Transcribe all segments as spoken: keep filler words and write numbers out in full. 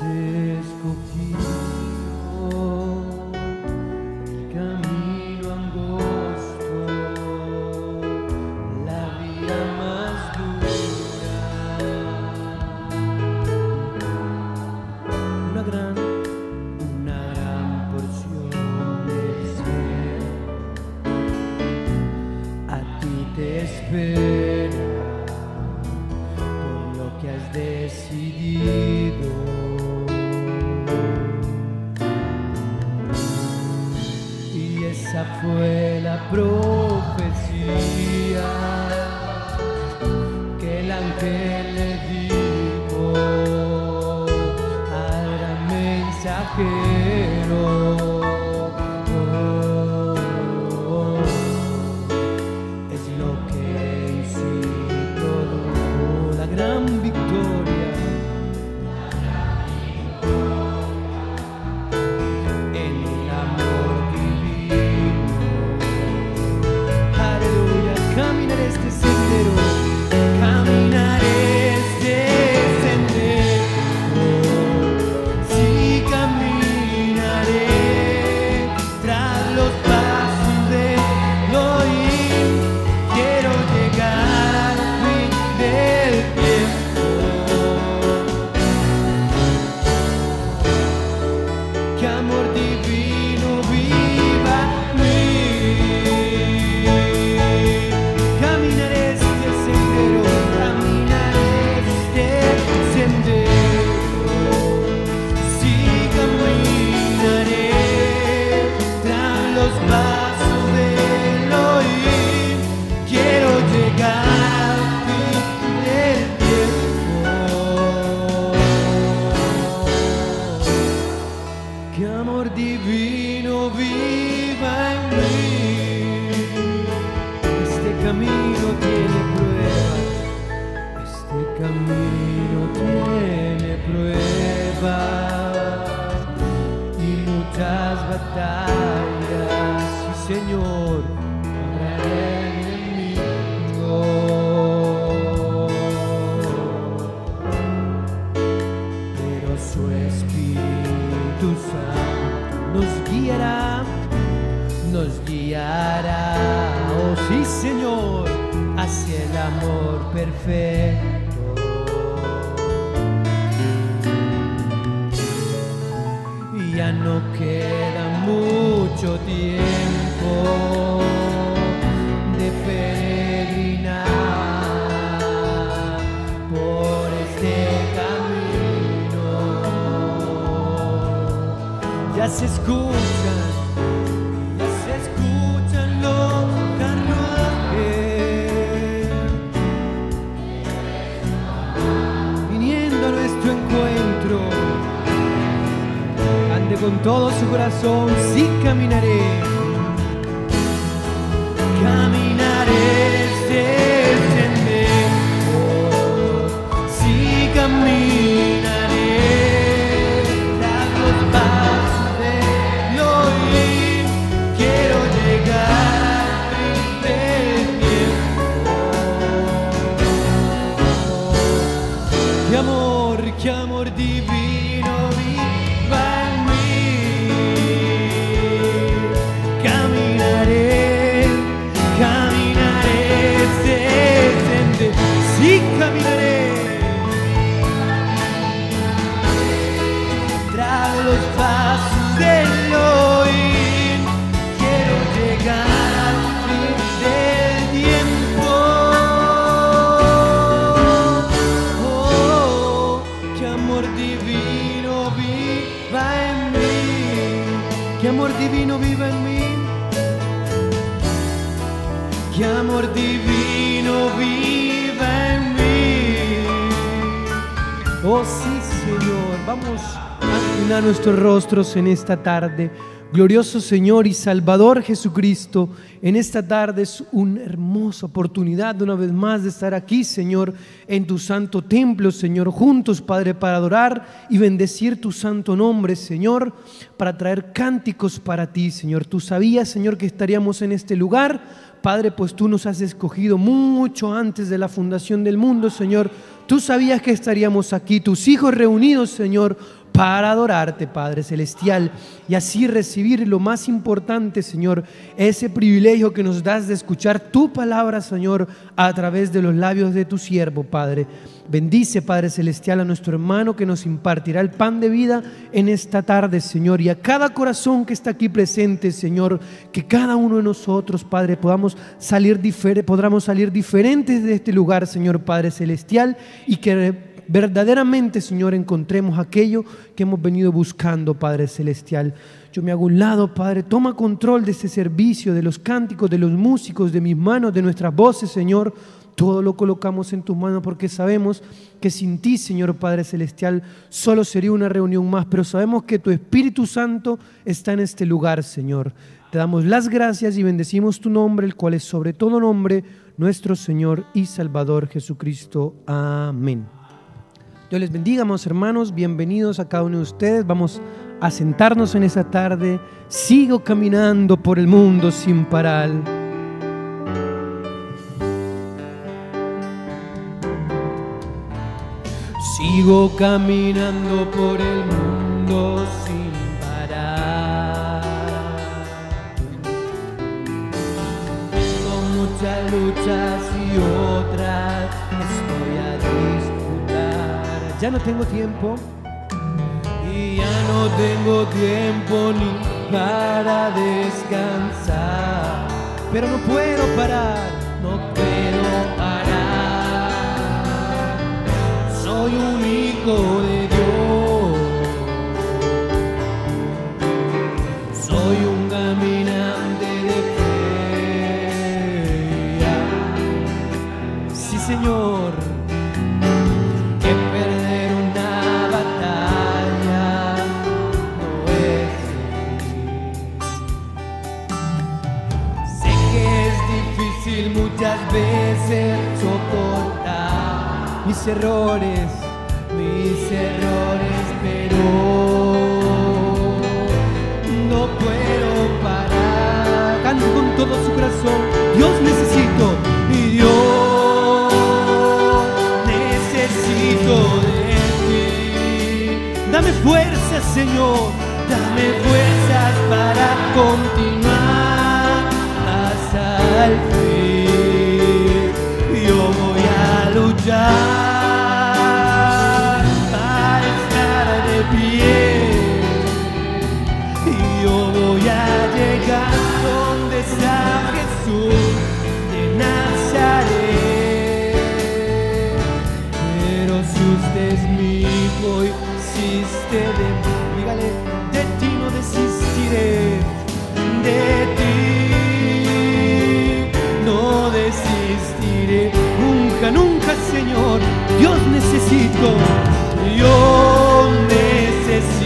escogido el camino angosto, la vía más dura, una gran, una gran porción del cielo a ti te espera por lo que has decidido. Esa fue la profecía que el ángel le dijo al gran mensajero. Oh, oh, es lo que hizo todo, la gran victoria. Caminaré este sendero, caminaré este sendero, sí caminaré tras los pasos de Elohim. Quiero llegar al fin del tiempo. Que amor divino viva en mí. Que amor divino viva en mí. Este camino tiene pruebas, este camino tiene pruebas y muchas batallas, sí Señor, contra el enemigo. Pero su Espíritu Santo nos guiará, nos guiará, oh sí Señor, hacia el amor perfecto. Y ya no queda mucho tiempo de peregrinar por este camino. Ya se escuchan, ya se escuchan los carruajes viniendo a nuestro encuentro. Ande con todo su corazón, sí caminaré, caminaré este sendero, sí caminaré tras los pasos de Elohim. Quiero llegar al fin del tiempo. Qué amor, qué amor divino viva en mí. Caminaré, caminaré este sendero, sí caminaré tras los pasos de Elohim. Quiero llegar al fin del tiempo. Oh, qué amor divino viva en mí. Qué amor divino viva en mí. Qué amor divino viva en mí. Oh sí Señor, vamos a inclinar nuestros rostros en esta tarde. Glorioso Señor y Salvador Jesucristo, en esta tarde es una hermosa oportunidad una vez más de estar aquí, Señor, en tu santo templo, Señor, juntos, Padre, para adorar y bendecir tu santo nombre, Señor, para traer cánticos para ti, Señor. Tú sabías, Señor, que estaríamos en este lugar, Padre, pues tú nos has escogido mucho antes de la fundación del mundo, Señor. Tú sabías que estaríamos aquí, tus hijos reunidos, Señor, para adorarte, Padre Celestial, y así recibir lo más importante, Señor, ese privilegio que nos das de escuchar tu palabra, Señor, a través de los labios de tu siervo, Padre. Bendice, Padre Celestial, a nuestro hermano que nos impartirá el pan de vida en esta tarde, Señor, y a cada corazón que está aquí presente, Señor, que cada uno de nosotros, Padre, podamos salir difer- podamos salir diferentes de este lugar, Señor, Padre Celestial, y que verdaderamente, Señor, encontremos aquello que hemos venido buscando, Padre Celestial. Yo me hago un lado, Padre, toma control de este servicio, de los cánticos, de los músicos, de mis manos, de nuestras voces, Señor. Todo lo colocamos en tus manos porque sabemos que sin ti, Señor Padre Celestial, solo sería una reunión más, pero sabemos que tu Espíritu Santo está en este lugar, Señor. Te damos las gracias y bendecimos tu nombre, el cual es sobre todo nombre, nuestro Señor y Salvador Jesucristo. Amén. Dios les bendiga, amados hermanos, bienvenidos a cada uno de ustedes. Vamos a sentarnos en esta tarde. Sigo caminando por el mundo sin parar. Sigo caminando por el mundo sin parar. Tengo muchas luchas y otras estoy a disfrutar. Ya no tengo tiempo y ya no tengo tiempo ni para descansar. Pero no puedo parar, no puedo parar. Soy un hijo de Dios, soy un caminante de fe. Sí, Señor, que perder una batalla no es. Sé que es difícil muchas veces soportar mis errores, mis errores, pero no puedo parar. Canto con todo su corazón, Dios necesito, y Dios necesito de ti. Dame fuerzas, Señor, dame fuerzas para continuar hasta el fin. Yo voy a luchar y yo voy a llegar donde está Jesús de Nazaret. Pero si usted es mi hijo y desiste de mí, dígale, de ti no desistiré, de ti no desistiré, nunca, nunca, Señor. Dios necesito, yo necesito,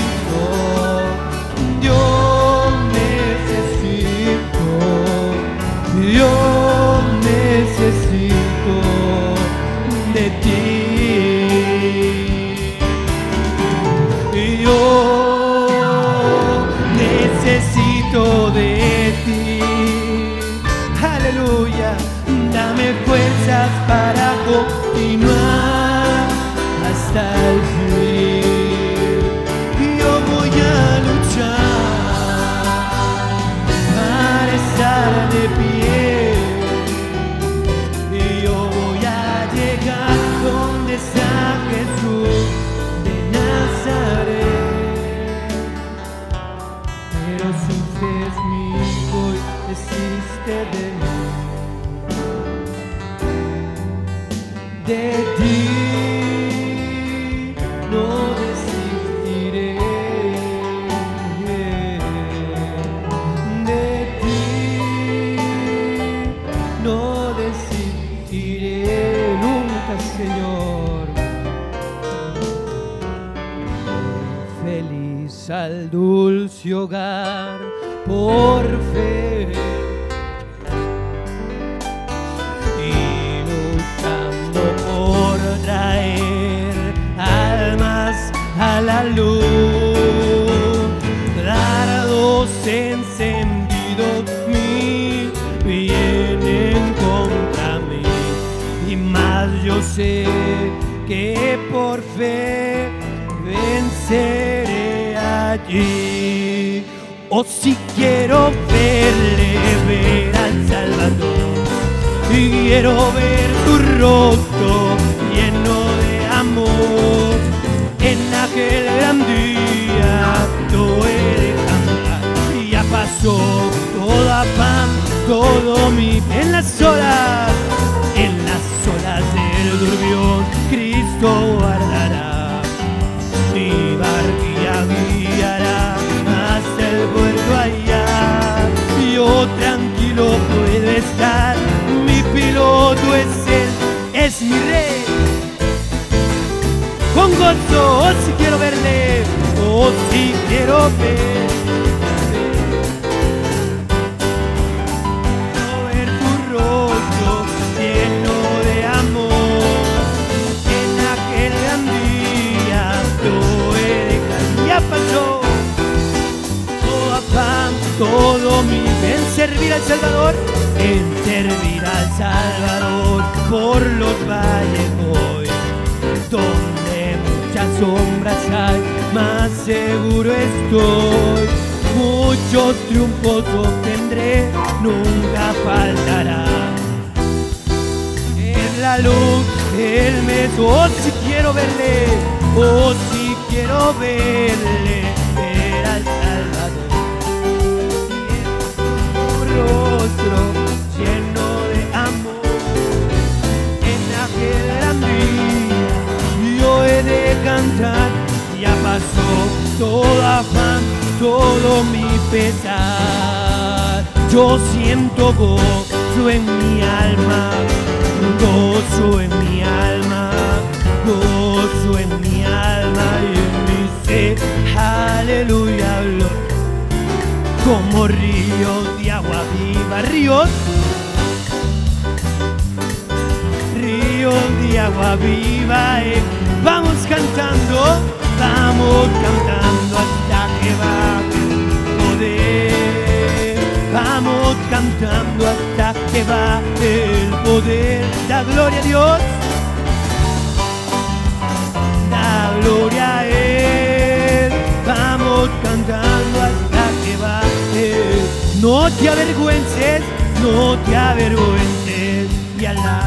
yo necesito, yo necesito de ti, yo necesito de ti. Aleluya, dame fuerzas para continuar hasta el fin. Yo voy a luchar para estar de pie, y yo voy a llegar donde está Jesús de Nazaret. Pero si usted es mi hijo y desiste de mí, de ti no desistiré, de ti no desistiré nunca, Señor. Feliz al dulce hogar por fe, y luchando por traer almas a la luz. Dardos encendidos mí vienen contra mí, y más yo sé que por fe venceré. allí. Oh, si quiero verle, ver al Salvador, y quiero ver tu rostro lleno de amor. En aquel gran día yo he de cantar, ya pasó toda pan, todo mi... En las olas, en las olas del turbión, Cristo guardará, mi barquilla guiará hasta el puerto allá. Yo tranquilo puedo estar, mi piloto es Él, es mi rey. Con gozo, oh si quiero verle, oh si quiero ver, quiero ver tu rostro lleno de amor. En aquel gran día yo he de cantar, ya pasó todo afán, todo mi en servir al Salvador, en servir al Salvador. Por los valles voy, donde muchas sombras hay, más seguro estoy. Muchos triunfos obtendré, nunca faltará. En la luz, Él me... Oh, si quiero verle, oh, si quiero verle, ver al Salvador. Tu rostro lleno de amor, en aquel gran día yo he de cantar, ya pasó todo afán, todo mi pesar. Yo siento gozo en mi alma, gozo en mi alma, gozo en mi alma y en mi ser. Aleluya, gloria. Como ríos de agua viva, ríos, ríos de agua viva. Eh. Vamos cantando, vamos cantando hasta que va poder. Vamos cantando hasta que va el poder. Da gloria a Dios, da gloria a Él. Vamos cantando hasta que va Él. No te avergüences, no te avergüences y alaba.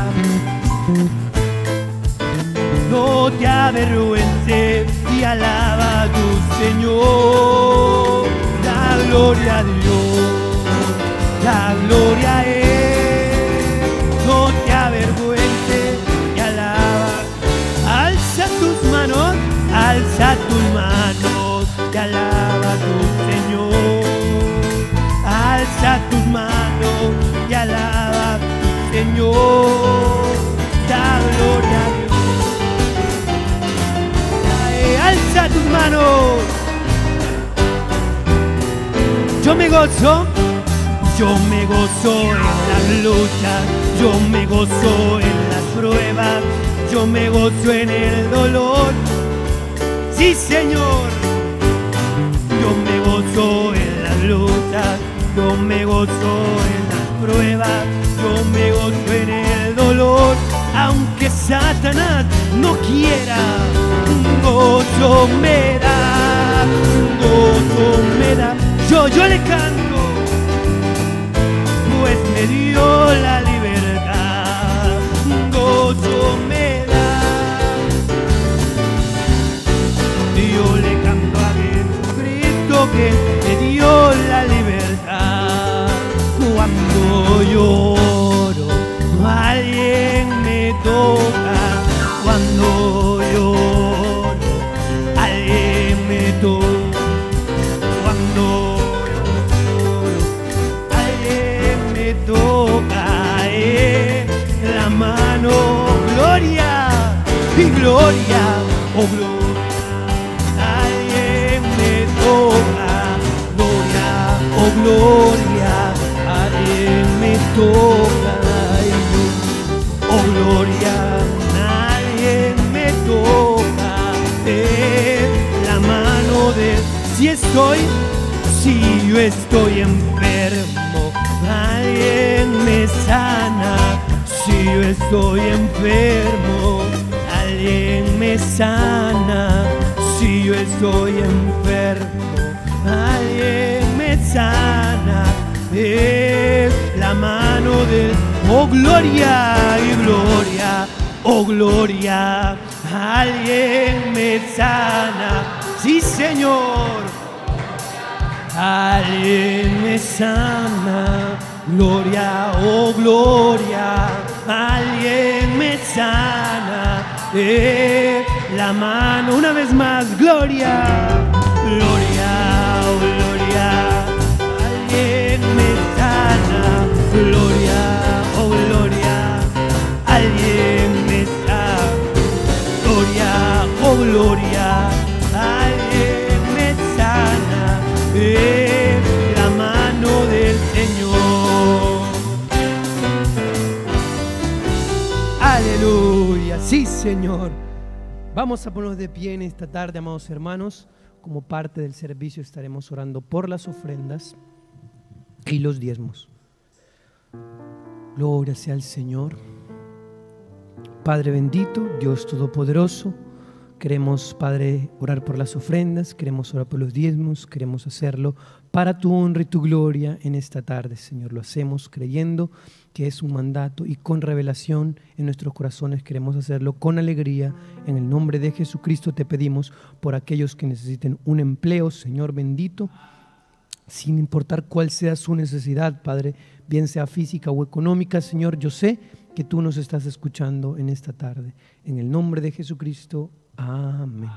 No te avergüences y alaba a tu Señor. Da gloria a Dios, da gloria a Él. No te avergüences y alaba. Alza tus manos, alza tus manos y alaba a tu Señor. Alza tus manos y alaba a tu Señor. Da gloria a Dios. Alza tus manos. Yo me gozo, yo me gozo en las luchas, yo me gozo en las pruebas, yo me gozo en el dolor. Sí, Señor, yo me gozo en las luchas, yo me gozo en las pruebas, yo me gozo en el dolor. Aunque Satanás no quiera, gozo me da, gozo me da. Yo, yo le canto, pues me dio la libertad. Gozo me da. Yo le canto a Jesucristo que me dio la libertad. Cuando lloro, alguien me toca. Cuando lloro, alguien me toca. Cuando lloro, alguien me toca. Eh, la mano, gloria y gloria, oh gloria. Alguien me toca, gloria, oh gloria. Alguien me toca, oh gloria. Alguien me toca, eh, la mano de... Si estoy, si yo estoy enfermo, alguien me sana. Si yo estoy enfermo, alguien me sana. Si yo estoy enfermo, alguien me sana, es la mano del, oh gloria y gloria, oh gloria, alguien me sana, sí Señor, alguien me sana, gloria, oh gloria, alguien me sana, eh, la mano, una vez más, gloria, gloria, oh gloria, alguien me sana, gloria, oh gloria, alguien me sana, gloria, oh gloria, alguien me sana, eh, la mano del Señor. Aleluya, sí Señor. Vamos a ponernos de pie en esta tarde, amados hermanos. Como parte del servicio estaremos orando por las ofrendas y los diezmos. Gloria sea al Señor. Padre bendito, Dios todopoderoso, queremos, Padre, orar por las ofrendas, queremos orar por los diezmos, queremos hacerlo para tu honra y tu gloria en esta tarde, Señor. Lo hacemos creyendo que es un mandato y con revelación en nuestros corazones queremos hacerlo con alegría. En el nombre de Jesucristo te pedimos por aquellos que necesiten un empleo, Señor bendito, sin importar cuál sea su necesidad, Padre, bien sea física o económica, Señor, yo sé que tú nos estás escuchando en esta tarde. En el nombre de Jesucristo, amén.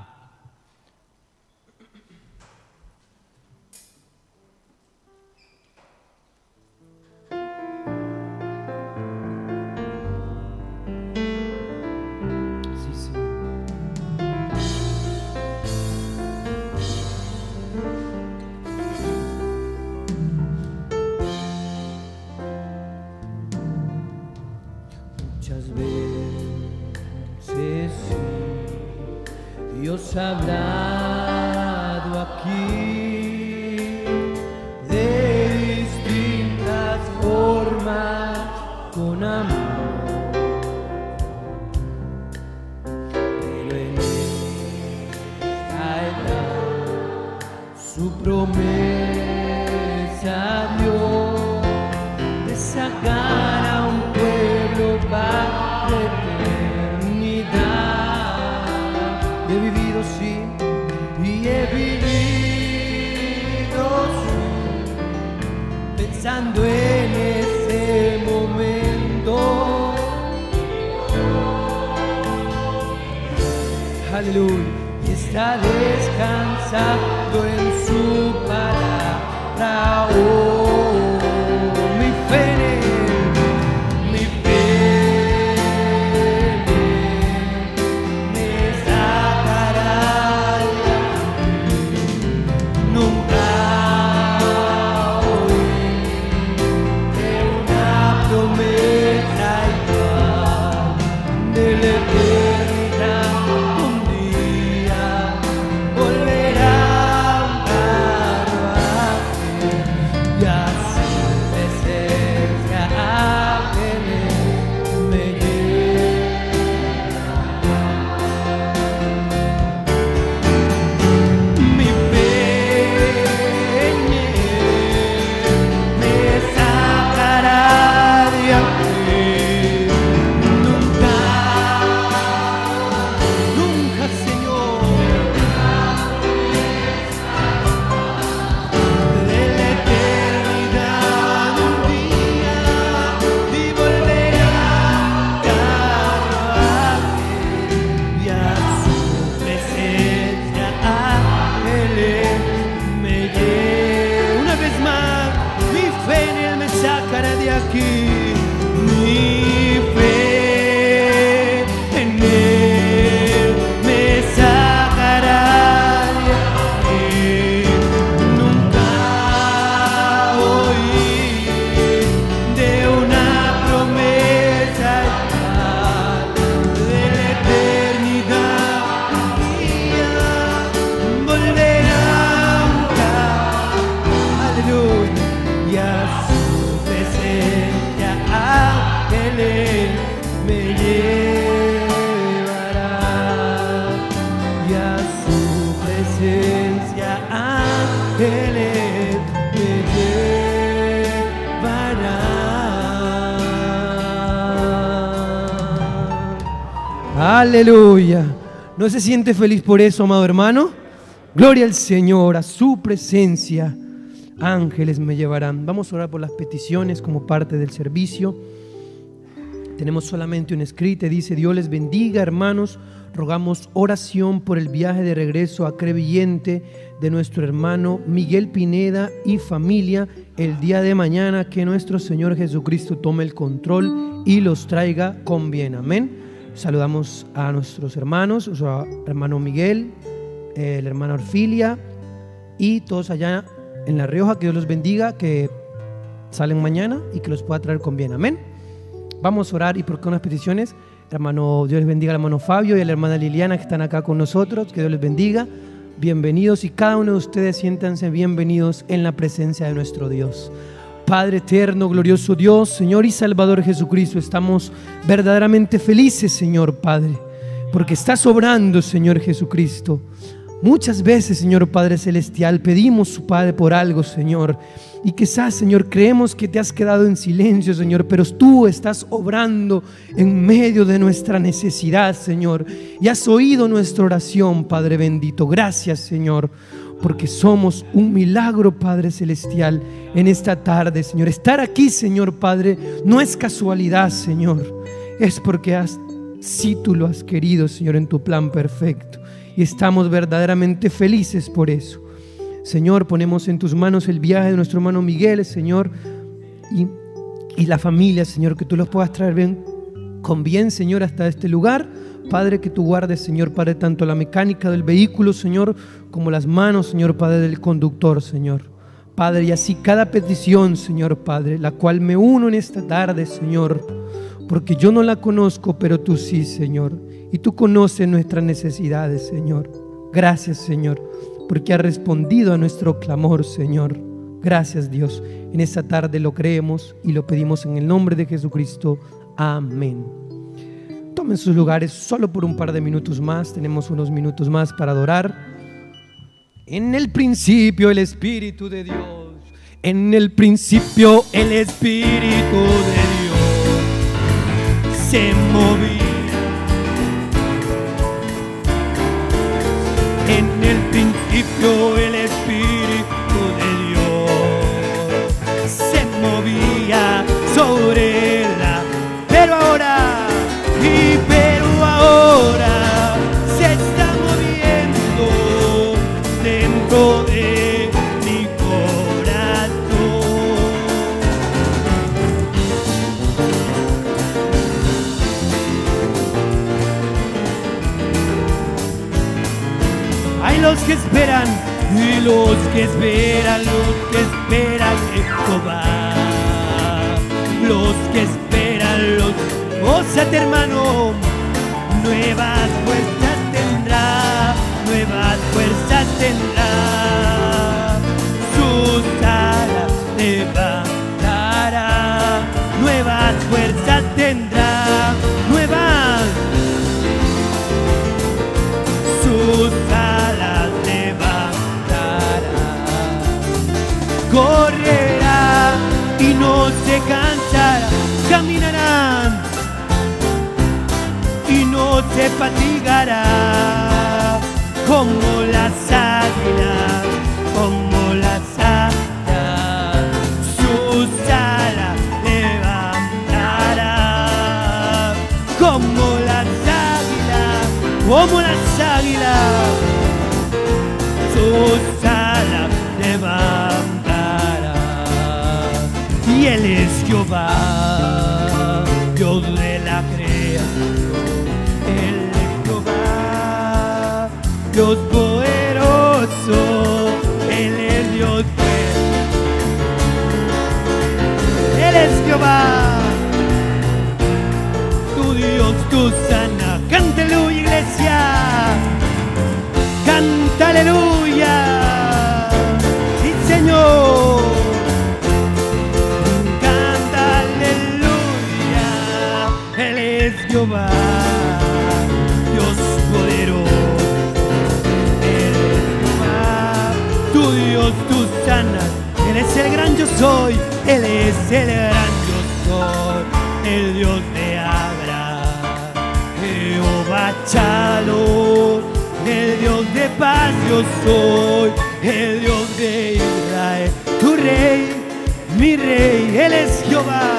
Muchas veces sí, Dios ha hablado aquí de distintas formas con amor, pero en esta edad su promesa dio de sacar a un pueblo para la eternidad. He vivido sí y he vivido sí, pensando en ese momento. Aleluya. Y está descansando en su palabra. Oh, mi fe en él. presencia. Él me llevará. Aleluya. ¿No se siente feliz por eso, amado hermano? Gloria al Señor, a su presencia. Ángeles me llevarán. Vamos a orar por las peticiones como parte del servicio. Tenemos solamente un escrito, dice: Dios les bendiga, hermanos. Rogamos oración por el viaje de regreso a Crevillente de nuestro hermano Miguel Pineda y familia el día de mañana. Que nuestro Señor Jesucristo tome el control y los traiga con bien. Amén. Saludamos a nuestros hermanos, o sea, hermano Miguel, eh, la hermana Orfilia y todos allá en La Rioja. Que Dios los bendiga, que salen mañana y que los pueda traer con bien. Amén. Vamos a orar y por qué unas peticiones. Hermano, Dios les bendiga al hermano Fabio y a la hermana Liliana que están acá con nosotros. Que Dios les bendiga. Bienvenidos, y cada uno de ustedes siéntanse bienvenidos en la presencia de nuestro Dios. Padre eterno, glorioso Dios, Señor y Salvador Jesucristo, estamos verdaderamente felices, Señor Padre, porque estás obrando, Señor Jesucristo. Muchas veces, Señor Padre Celestial, pedimos, su Padre, por algo, Señor, y quizás, Señor, creemos que te has quedado en silencio, Señor, pero tú estás obrando en medio de nuestra necesidad, Señor, y has oído nuestra oración, Padre bendito. Gracias, Señor, porque somos un milagro, Padre Celestial, en esta tarde, Señor. Estar aquí, Señor Padre, no es casualidad, Señor, es porque has, sí tú lo has querido, Señor, en tu plan perfecto. Y estamos verdaderamente felices por eso. Señor, ponemos en tus manos el viaje de nuestro hermano Miguel, Señor, y, y la familia, Señor, que tú los puedas traer bien, con bien, Señor, hasta este lugar. Padre, que tú guardes, Señor Padre, tanto la mecánica del vehículo, Señor, como las manos, Señor Padre, del conductor, Señor. Padre, y así cada petición, Señor Padre, la cual me uno en esta tarde, Señor, porque yo no la conozco, pero tú sí, Señor. Y tú conoces nuestras necesidades, Señor. Gracias, Señor, porque has respondido a nuestro clamor, Señor. Gracias, Dios. En esta tarde lo creemos y lo pedimos en el nombre de Jesucristo. Amén. Tomen sus lugares solo por un par de minutos más. Tenemos unos minutos más para adorar. En el principio el Espíritu de Dios. En el principio el Espíritu de Dios se movía. En el principio el Espíritu de Dios se movía sobre la, pero ahora, y pero ahora se está moviendo dentro de mi corazón. Hay los que esperan y los que esperan, los que esperan en Jehová, los que esperan, los gózate, hermano, nuevas fuerzas tendrá, nuevas fuerzas tendrá, sus alas levantará, nuevas fuerzas tendrá, nuevas, sus alas levantará, correrá y no se cansará, caminará y no se fatigará, como las águilas, como las águilas, sus alas levantará, como las águilas, como las águilas, sus alas levantará. Y Él es Jehová, Dios de la creación. Él es Jehová, Dios poderoso. Él es Dios fuerte. Él es Jehová, tu Dios, tu sana. Canta aleluya, iglesia. Canta aleluya. Sí, Señor. Jehová, Dios poderoso, tu Dios, tú sanas. Él es el gran yo soy, Él es el gran yo soy, el Dios de Abraham, Jehová Shalom, el Dios de paz yo soy, el Dios de Israel, tu rey, mi rey, Él es Jehová,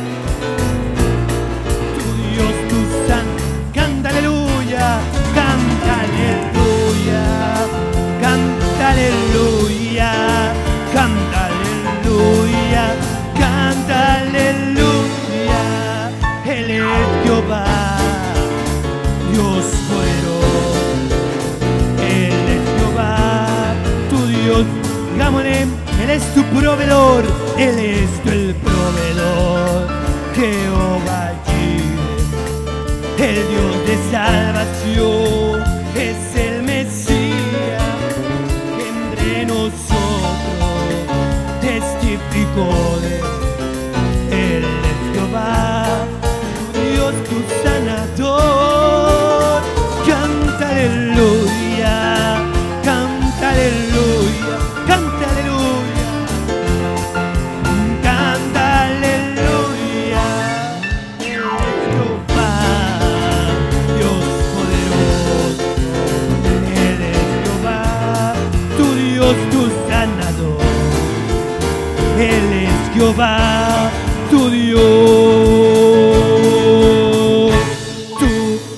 tu Dios, tu santo, canta aleluya, canta aleluya, canta aleluya, canta aleluya, canta aleluya, Él es Jehová, Dios poderoso, Él es Jehová, tu Dios, digámosle, Él es tu proveedor, Él es tu el proveedor, Jehová Jireh, el Dios de salvación, es el Mesías, entre nosotros testificó de Él es Jehová, tu Dios, tu sanador, canta aleluya, canta aleluya, canta aleluya, canta aleluya, Él es Jehová, Dios poderoso, Él es Jehová, tu Dios, tu sanador, Él es Jehová, tu Dios, tu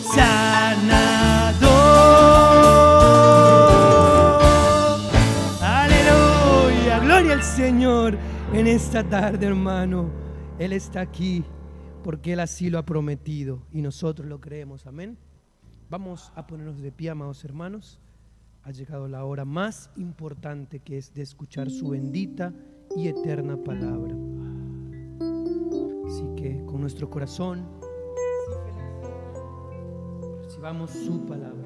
sanador. Aleluya, gloria al Señor en esta tarde, hermano. Él está aquí porque Él así lo ha prometido y nosotros lo creemos, amén. Vamos a ponernos de pie, amados hermanos. Ha llegado la hora más importante, que es de escuchar su bendita y eterna palabra. Así que con nuestro corazón recibamos su palabra.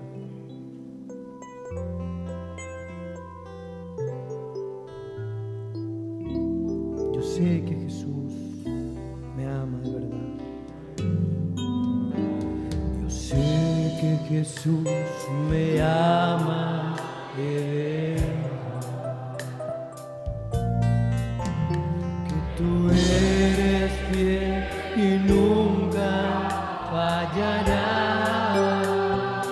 Yo sé que Jesús me ama de verdad. Yo sé que Jesús me ama de verdad. Que tú eres fiel y nunca fallarás.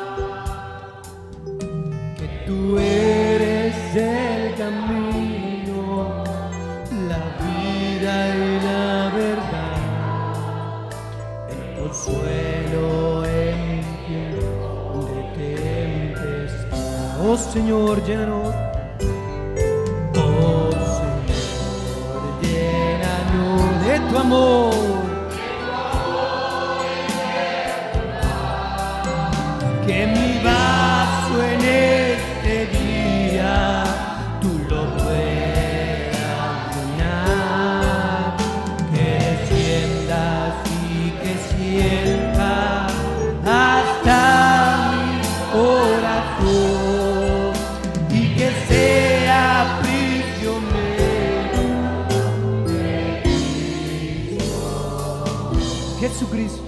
Que tú eres el camino, la vida y la verdad, el consuelo en tiempo de tempestad. Oh Señor, llénanos. Oh Señor, llénanos de tu amor. Que mi vaso en este día tú lo puedas llenar, que desciendas y que sientas hasta mi corazón y que sea prisionero de Cristo. Jesucristo.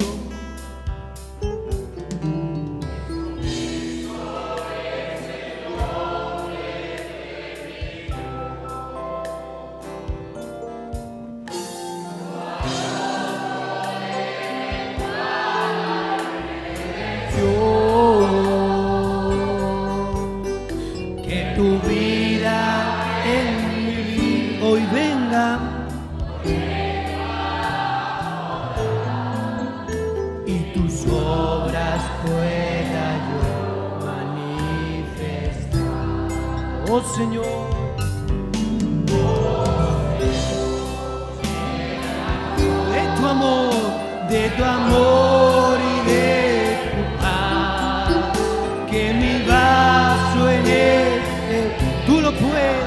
Que tu vida en mi vida hoy venga y tus obras pueda yo manifestar. Oh Señor, de tu amor, de tu amor y de tu paz, que mi vaso en este tú lo puedes.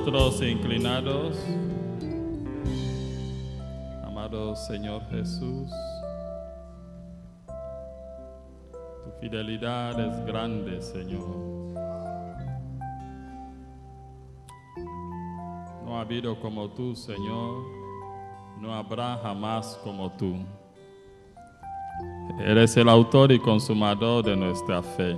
rostros inclinados. Amado Señor Jesús, tu fidelidad es grande, Señor. No ha habido como tú, Señor, no habrá jamás como tú. Eres el autor y consumador de nuestra fe.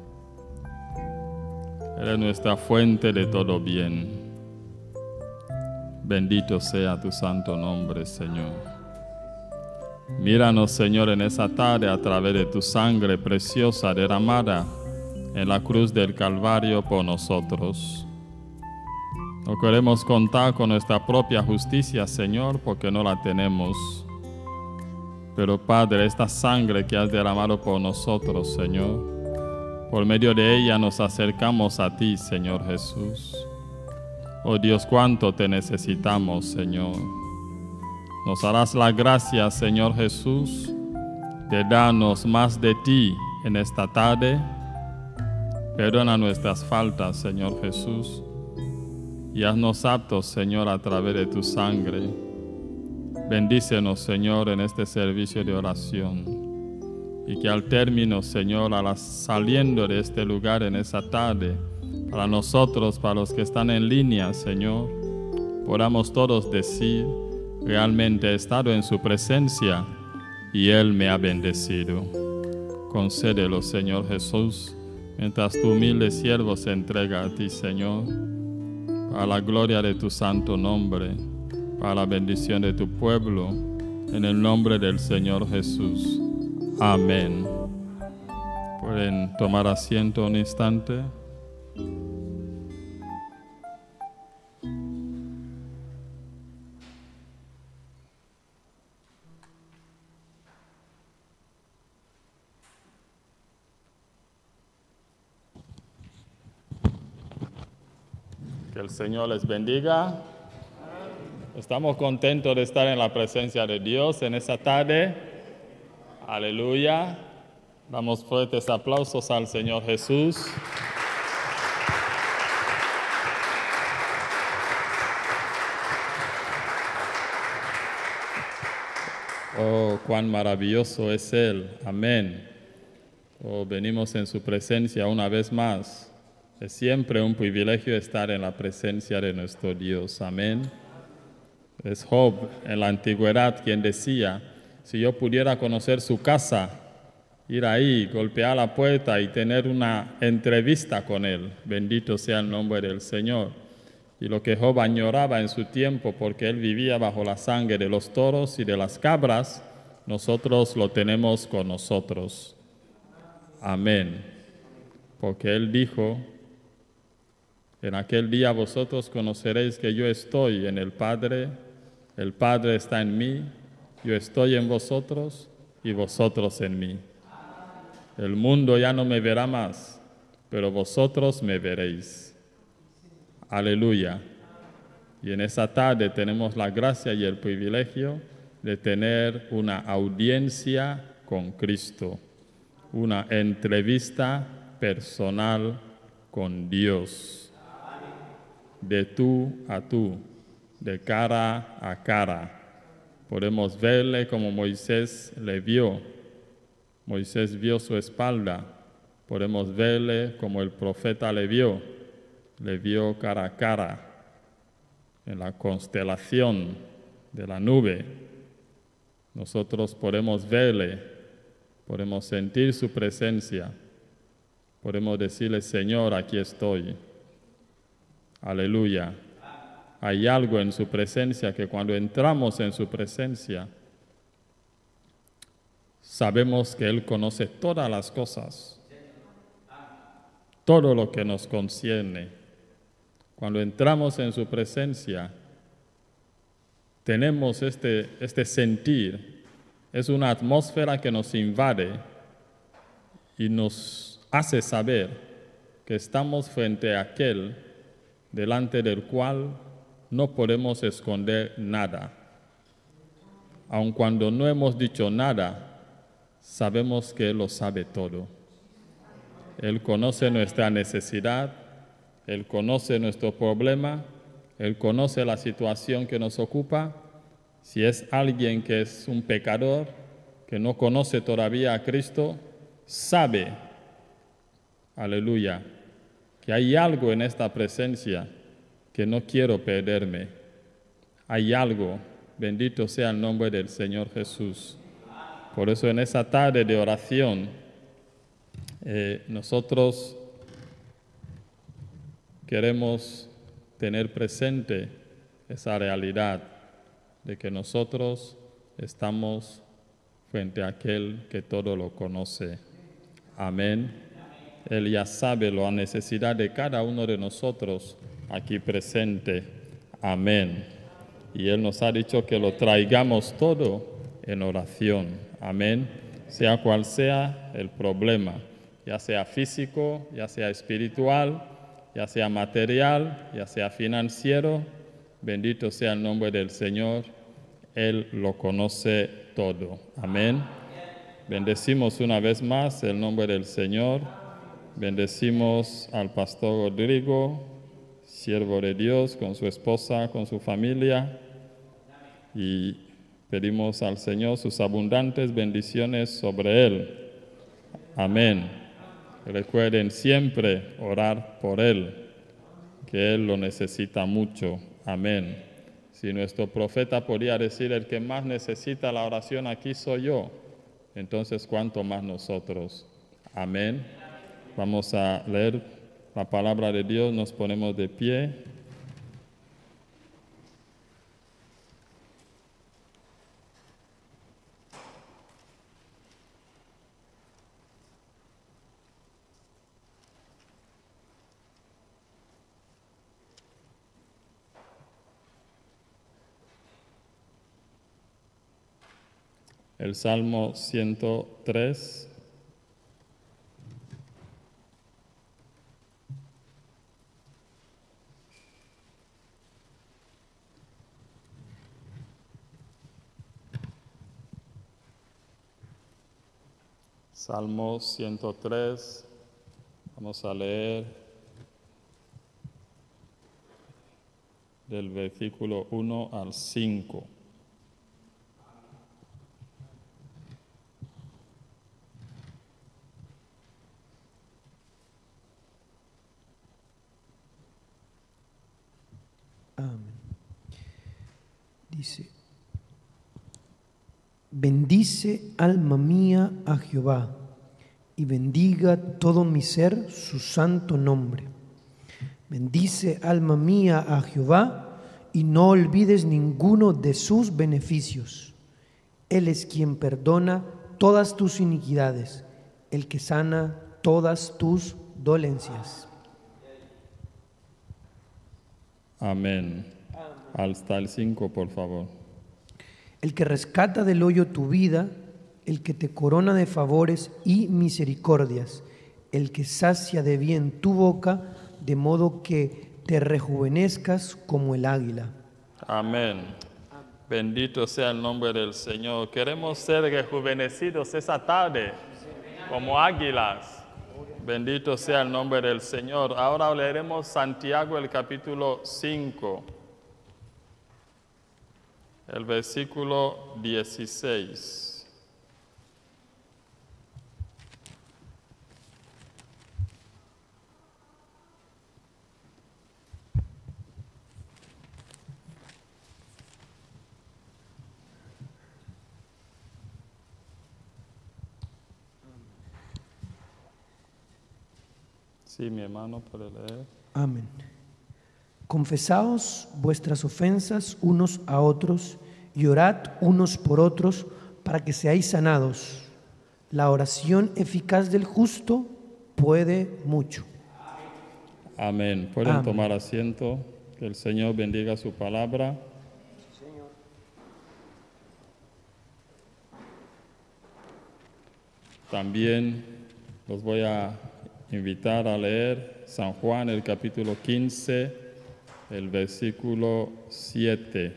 Eres nuestra fuente de todo bien. Bendito sea tu santo nombre, Señor. Míranos, Señor, en esa tarde a través de tu sangre preciosa derramada en la cruz del Calvario por nosotros. No queremos contar con nuestra propia justicia, Señor, porque no la tenemos. Pero, Padre, esta sangre que has derramado por nosotros, Señor, por medio de ella nos acercamos a ti, Señor Jesús. Oh Dios, cuánto te necesitamos, Señor. Nos harás la gracia, Señor Jesús, de darnos más de ti en esta tarde. Perdona nuestras faltas, Señor Jesús, y haznos aptos, Señor, a través de tu sangre. Bendícenos, Señor, en este servicio de oración. Y que al término, Señor, a la, saliendo de este lugar en esa tarde, para nosotros, para los que están en línea, Señor, podamos todos decir, realmente he estado en su presencia y Él me ha bendecido. Concédelo, Señor Jesús, mientras tu humilde siervo se entrega a ti, Señor, para la gloria de tu santo nombre, para la bendición de tu pueblo, en el nombre del Señor Jesús. Amén. Pueden tomar asiento un instante. Que el Señor les bendiga. Estamos contentos de estar en la presencia de Dios en esta tarde. Aleluya. Damos fuertes aplausos al Señor Jesús. Oh, cuán maravilloso es Él. Amén. Oh, venimos en su presencia una vez más. Es siempre un privilegio estar en la presencia de nuestro Dios. Amén. Es Job en la antigüedad quien decía, si yo pudiera conocer su casa, ir ahí, golpear la puerta y tener una entrevista con él. Bendito sea el nombre del Señor. Y lo que Job añoraba en su tiempo, porque él vivía bajo la sangre de los toros y de las cabras, nosotros lo tenemos con nosotros. Amén. Porque él dijo, en aquel día vosotros conoceréis que yo estoy en el Padre, el Padre está en mí, yo estoy en vosotros y vosotros en mí. El mundo ya no me verá más, pero vosotros me veréis. Aleluya. Y en esa tarde tenemos la gracia y el privilegio de tener una audiencia con Cristo, una entrevista personal con Dios. De tú a tú, de cara a cara. Podemos verle como Moisés le vio. Moisés vio su espalda. Podemos verle como el profeta le vio. Le vio cara a cara en la constelación de la nube. Nosotros podemos verle, podemos sentir su presencia. Podemos decirle, Señor, aquí estoy. Aleluya. Hay algo en su presencia que cuando entramos en su presencia, sabemos que Él conoce todas las cosas, todo lo que nos concierne. Cuando entramos en su presencia, tenemos este, este sentir. Es una atmósfera que nos invade y nos hace saber que estamos frente a aquel delante del cual no podemos esconder nada. Aun cuando no hemos dicho nada, sabemos que Él lo sabe todo. Él conoce nuestra necesidad, Él conoce nuestro problema Él conoce la situación que nos ocupa. Si es alguien que es un pecador, que no conoce todavía a Cristo, sabe, aleluya, que hay algo en esta presencia que no quiero perderme. Hay algo, bendito sea el nombre del Señor Jesús. Por eso en esa tarde de oración, eh, nosotros queremos tener presente esa realidad de que nosotros estamos frente a aquel que todo lo conoce. Amén. Él ya sabe la necesidad de cada uno de nosotros aquí presente. Amén. Y Él nos ha dicho que lo traigamos todo en oración. Amén. Sea cual sea el problema, ya sea físico, ya sea espiritual, ya sea material, ya sea financiero, bendito sea el nombre del Señor. Él lo conoce todo. Amén. Bendecimos una vez más el nombre del Señor. Bendecimos al pastor Rodrigo, siervo de Dios, con su esposa, con su familia. Y pedimos al Señor sus abundantes bendiciones sobre él. Amén. Recuerden siempre orar por él, que él lo necesita mucho. Amén. Si nuestro profeta podía decir, el que más necesita la oración aquí soy yo, entonces cuánto más nosotros. Amén. Vamos a leer la palabra de Dios, nos ponemos de pie. El Salmo ciento tres. Salmo ciento tres, vamos a leer del versículo uno al cinco. Amén. Dice: bendice, alma mía, a Jehová, y bendiga todo mi ser su santo nombre. Bendice, alma mía, a Jehová, y no olvides ninguno de sus beneficios. Él es quien perdona todas tus iniquidades, el que sana todas tus dolencias. Amén. Hasta el cinco, por favor. El que rescata del hoyo tu vida, el que te corona de favores y misericordias, el que sacia de bien tu boca, de modo que te rejuvenezcas como el águila. Amén. Bendito sea el nombre del Señor. Queremos ser rejuvenecidos esa tarde como águilas. Bendito sea el nombre del Señor. Ahora leeremos Santiago, el capítulo cinco, el versículo dieciséis. Sí, mi hermano puede leer. Amén. Confesaos vuestras ofensas unos a otros y orad unos por otros para que seáis sanados. La oración eficaz del justo puede mucho. Amén. Pueden Amén. tomar asiento. Que el Señor bendiga su palabra. También los voy a invitar a leer San Juan, el capítulo quince, el versículo siete.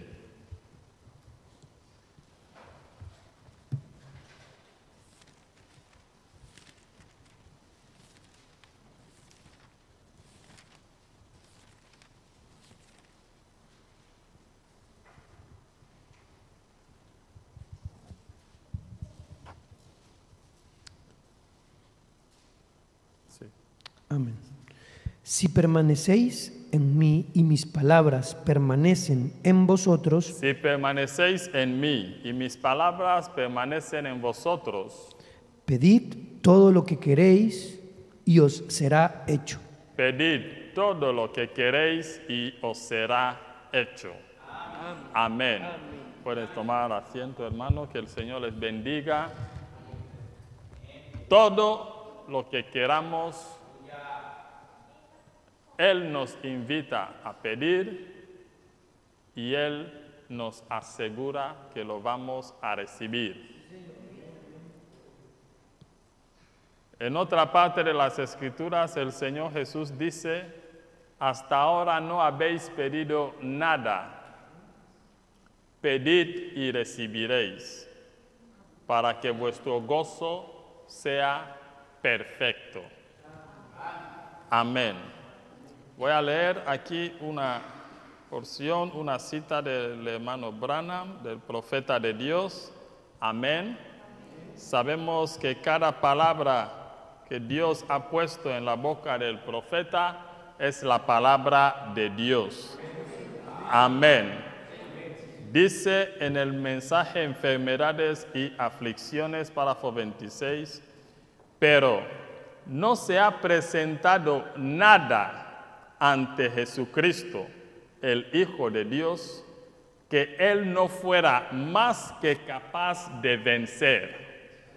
Amén. Si permanecéis en mí y mis palabras permanecen en vosotros, Si permanecéis en mí y mis palabras permanecen en vosotros, pedid todo lo que queréis y os será hecho. pedid todo lo que queréis y os será hecho. Amén. Puedes tomar asiento, hermano, que el Señor les bendiga. Todo lo que queramos, Él nos invita a pedir y Él nos asegura que lo vamos a recibir. En otra parte de las Escrituras, el Señor Jesús dice, hasta ahora no habéis pedido nada. Pedid y recibiréis, para que vuestro gozo sea perfecto. Amén. Voy a leer aquí una porción, una cita del hermano Branham, del profeta de Dios. Amén. Sabemos que cada palabra que Dios ha puesto en la boca del profeta es la palabra de Dios. Amén. Dice en el mensaje Enfermedades y Aflicciones, párrafo veintiséis, pero no se ha presentado nada ante Jesucristo, el Hijo de Dios, que Él no fuera más que capaz de vencer.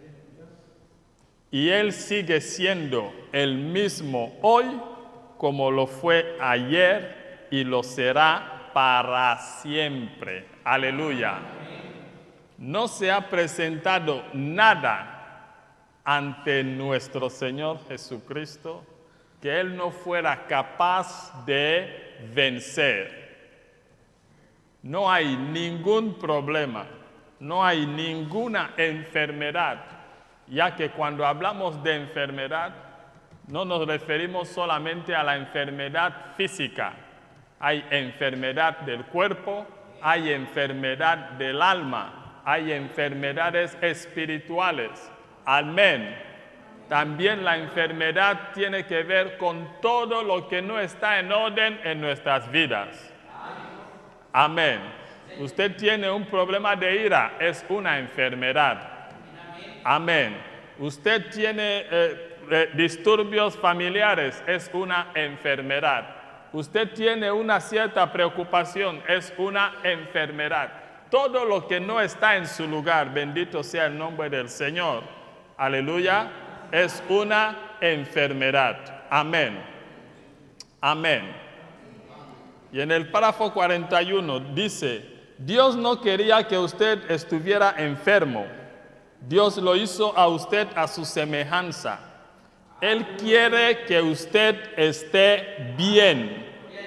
Y Él sigue siendo el mismo hoy como lo fue ayer y lo será para siempre. Aleluya. No se ha presentado nada ante nuestro Señor Jesucristo que Él no fuera capaz de vencer. No hay ningún problema, no hay ninguna enfermedad, ya que cuando hablamos de enfermedad, no nos referimos solamente a la enfermedad física. Hay enfermedad del cuerpo, hay enfermedad del alma, hay enfermedades espirituales. Amén. También la enfermedad tiene que ver con todo lo que no está en orden en nuestras vidas. Amén. Usted tiene un problema de ira, es una enfermedad. Amén. Usted tiene eh, eh, disturbios familiares, es una enfermedad. Usted tiene una cierta preocupación, es una enfermedad. Todo lo que no está en su lugar, bendito sea el nombre del Señor, aleluya, es una enfermedad. Amén. Amén. Y en el párrafo cuarenta y uno dice, Dios no quería que usted estuviera enfermo. Dios lo hizo a usted a su semejanza. Él quiere que usted esté bien.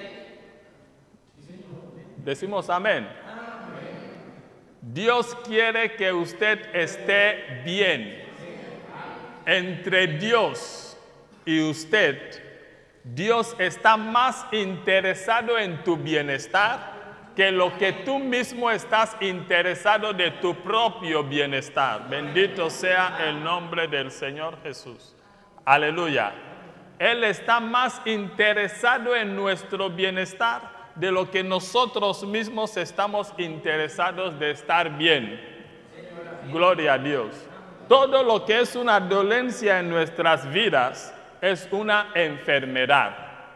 Decimos amén. Dios quiere que usted esté bien. Entre Dios y usted, Dios está más interesado en tu bienestar que lo que tú mismo estás interesado de tu propio bienestar. Bendito sea el nombre del Señor Jesús. Aleluya. Él está más interesado en nuestro bienestar de lo que nosotros mismos estamos interesados de estar bien. Gloria a Dios. Todo lo que es una dolencia en nuestras vidas es una enfermedad.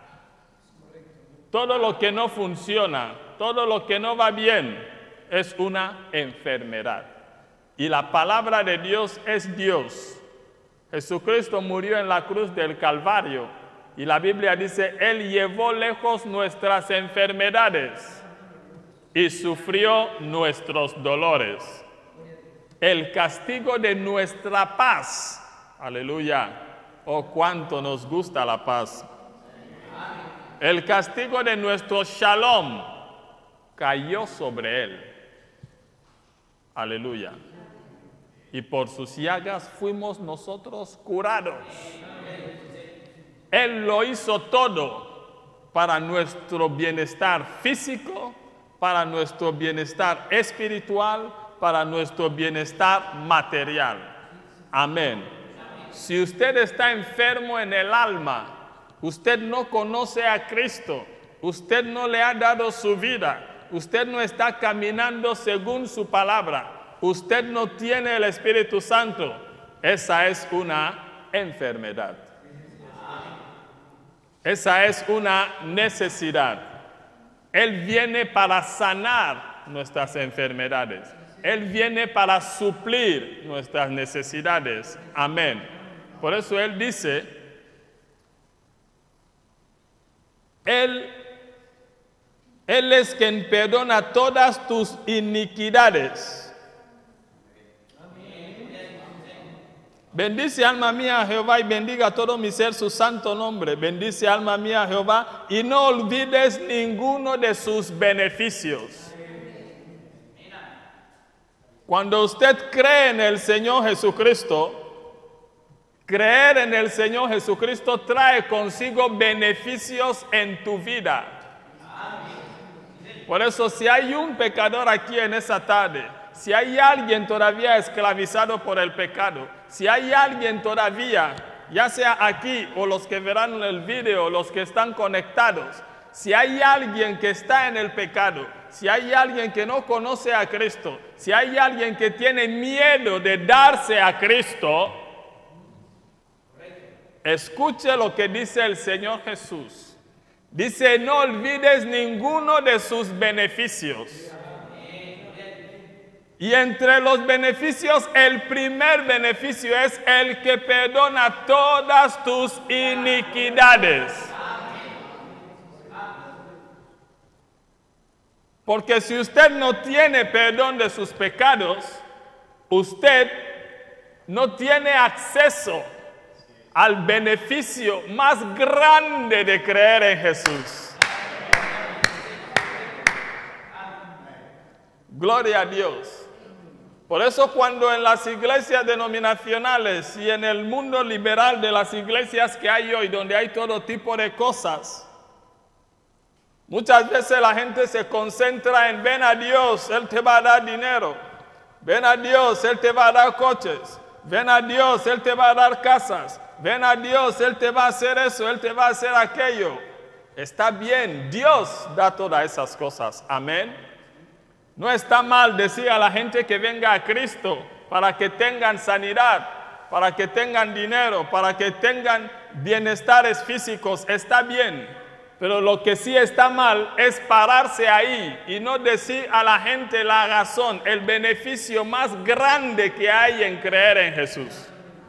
Todo lo que no funciona, todo lo que no va bien, es una enfermedad. Y la palabra de Dios es Dios. Jesucristo murió en la cruz del Calvario. Y la Biblia dice, Él llevó lejos nuestras enfermedades y sufrió nuestros dolores. El castigo de nuestra paz. Aleluya. Oh, cuánto nos gusta la paz. El castigo de nuestro shalom cayó sobre Él. Aleluya. Y por sus llagas fuimos nosotros curados. Él lo hizo todo para nuestro bienestar físico, para nuestro bienestar espiritual, para nuestro bienestar material. Amén. Si usted está enfermo en el alma, usted no conoce a Cristo, usted no le ha dado su vida, usted no está caminando según su palabra, usted no tiene el Espíritu Santo, esa es una enfermedad. Esa es una necesidad. Él viene para sanar nuestras enfermedades. Él viene para suplir nuestras necesidades. Amén. Por eso Él dice, Él, Él es quien perdona todas tus iniquidades. Bendice alma mía a Jehová y bendiga todo mi ser su santo nombre. Bendice alma mía a Jehová y no olvides ninguno de sus beneficios. Cuando usted cree en el Señor Jesucristo, creer en el Señor Jesucristo trae consigo beneficios en tu vida. Por eso, si hay un pecador aquí en esa tarde, si hay alguien todavía esclavizado por el pecado, si hay alguien todavía, ya sea aquí o los que verán el video, los que están conectados, si hay alguien que está en el pecado, si hay alguien que no conoce a Cristo, si hay alguien que tiene miedo de darse a Cristo, escuche lo que dice el Señor Jesús. Dice, no olvides ninguno de sus beneficios. Y entre los beneficios, el primer beneficio es el que perdona todas tus iniquidades. Porque si usted no tiene perdón de sus pecados, usted no tiene acceso al beneficio más grande de creer en Jesús. Gloria a Dios. Por eso cuando en las iglesias denominacionales y en el mundo liberal de las iglesias que hay hoy, donde hay todo tipo de cosas, muchas veces la gente se concentra en ven a Dios, Él te va a dar dinero. Ven a Dios, Él te va a dar coches. Ven a Dios, Él te va a dar casas. Ven a Dios, Él te va a hacer eso, Él te va a hacer aquello. Está bien, Dios da todas esas cosas. Amén. No está mal decir a la gente que venga a Cristo para que tengan sanidad, para que tengan dinero, para que tengan bienestares físicos. Está bien, pero lo que sí está mal es pararse ahí y no decir a la gente la razón, el beneficio más grande que hay en creer en Jesús.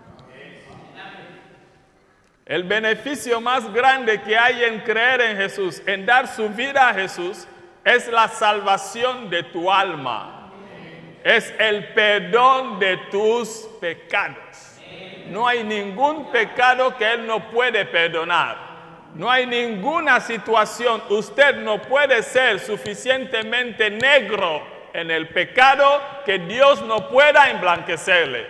El beneficio más grande que hay en creer en Jesús, en dar su vida a Jesús, es la salvación de tu alma. Es el perdón de tus pecados. No hay ningún pecado que Él no puede perdonar. No hay ninguna situación. Usted no puede ser suficientemente negro en el pecado que Dios no pueda emblanquecerle.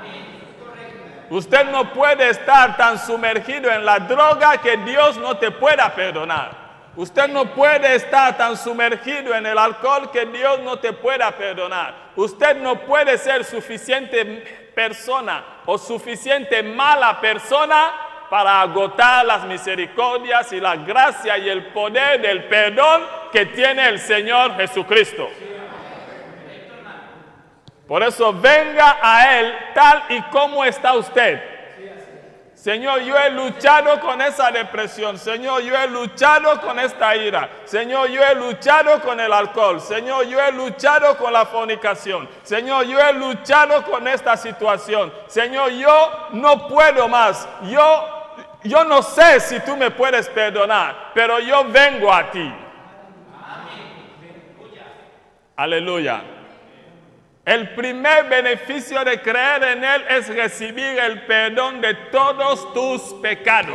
Usted no puede estar tan sumergido en la droga que Dios no te pueda perdonar. Usted no puede estar tan sumergido en el alcohol que Dios no te pueda perdonar. Usted no puede ser suficiente persona o suficiente mala persona para agotar las misericordias y la gracia y el poder del perdón que tiene el Señor Jesucristo. Por eso venga a Él tal y como está usted. Señor, yo he luchado con esa depresión. Señor, yo he luchado con esta ira. Señor, yo he luchado con el alcohol. Señor, yo he luchado con la fornicación. Señor, yo he luchado con esta situación. Señor, yo no puedo más. Yo, yo no sé si tú me puedes perdonar, pero yo vengo a ti. Aleluya. El primer beneficio de creer en Él es recibir el perdón de todos tus pecados.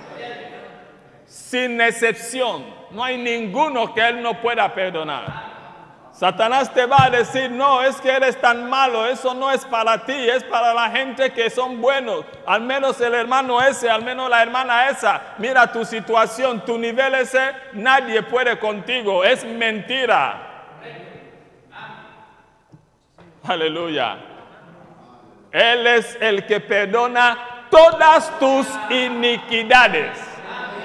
Sin excepción. No hay ninguno que Él no pueda perdonar. Satanás te va a decir, no, es que eres tan malo, eso no es para ti, es para la gente que son buenos. Al menos el hermano ese, al menos la hermana esa. Mira tu situación, tu nivel ese, nadie puede contigo. Es mentira. Aleluya. Él es el que perdona todas tus iniquidades.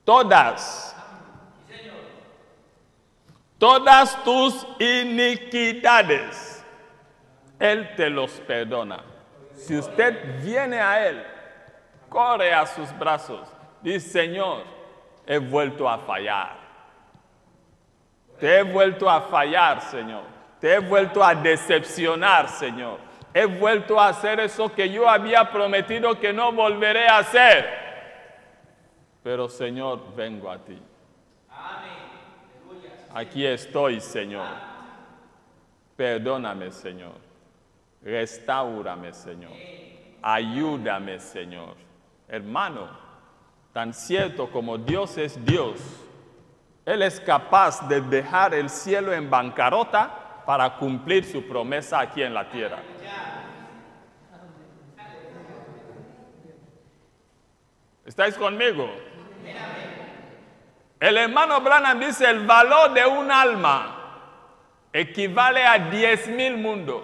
todas, todas tus iniquidades, Él te los perdona. Si usted viene a Él, corre a sus brazos, dice, Señor, he vuelto a fallar. Te he vuelto a fallar, Señor. Te he vuelto a decepcionar, Señor. He vuelto a hacer eso que yo había prometido que no volveré a hacer. Pero, Señor, vengo a ti. Aquí estoy, Señor. Perdóname, Señor. Restáurame, Señor. Ayúdame, Señor. Hermano, tan cierto como Dios es Dios, Él es capaz de dejar el cielo en bancarrota para cumplir su promesa aquí en la tierra. ¿Estáis conmigo? El hermano Branham dice, el valor de un alma equivale a diez mil mundos.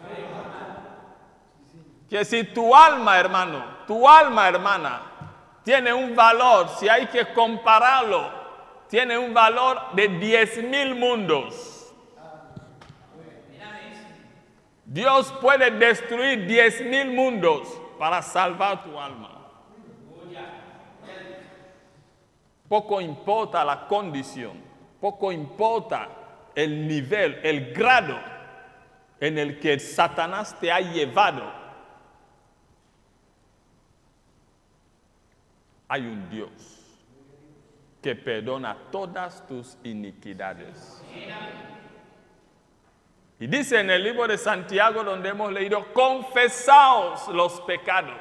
Que si tu alma, hermano, tu alma, hermana, tiene un valor, si hay que compararlo, tiene un valor de diez mil mundos. Dios puede destruir diez mil mundos para salvar tu alma. Poco importa la condición, poco importa el nivel, el grado en el que Satanás te ha llevado. Hay un Dios que perdona todas tus iniquidades. Y dice en el libro de Santiago, donde hemos leído, confesaos los pecados.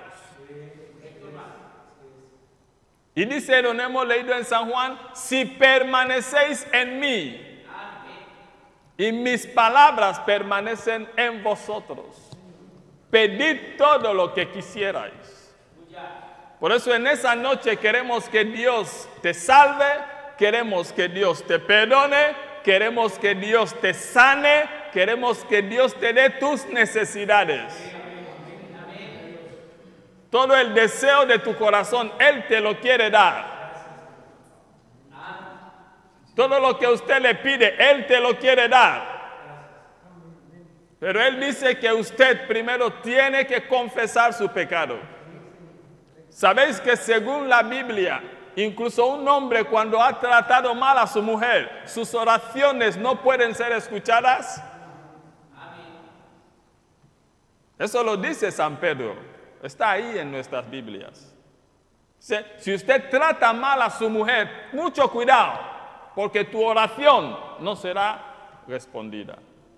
Y dice donde hemos leído en San Juan, si permanecéis en mí y mis palabras permanecen en vosotros, pedid todo lo que quisierais. Por eso en esa noche queremos que Dios te salve, queremos que Dios te perdone, queremos que Dios te sane, queremos que Dios te dé tus necesidades. Todo el deseo de tu corazón, Él te lo quiere dar. Todo lo que usted le pide, Él te lo quiere dar. Pero Él dice que usted primero tiene que confesar su pecado. ¿Sabéis que según la Biblia, incluso un hombre cuando ha tratado mal a su mujer, sus oraciones no pueden ser escuchadas? Eso lo dice San Pedro. Está ahí en nuestras Biblias. Si usted trata mal a su mujer, mucho cuidado, porque tu oración no será respondida.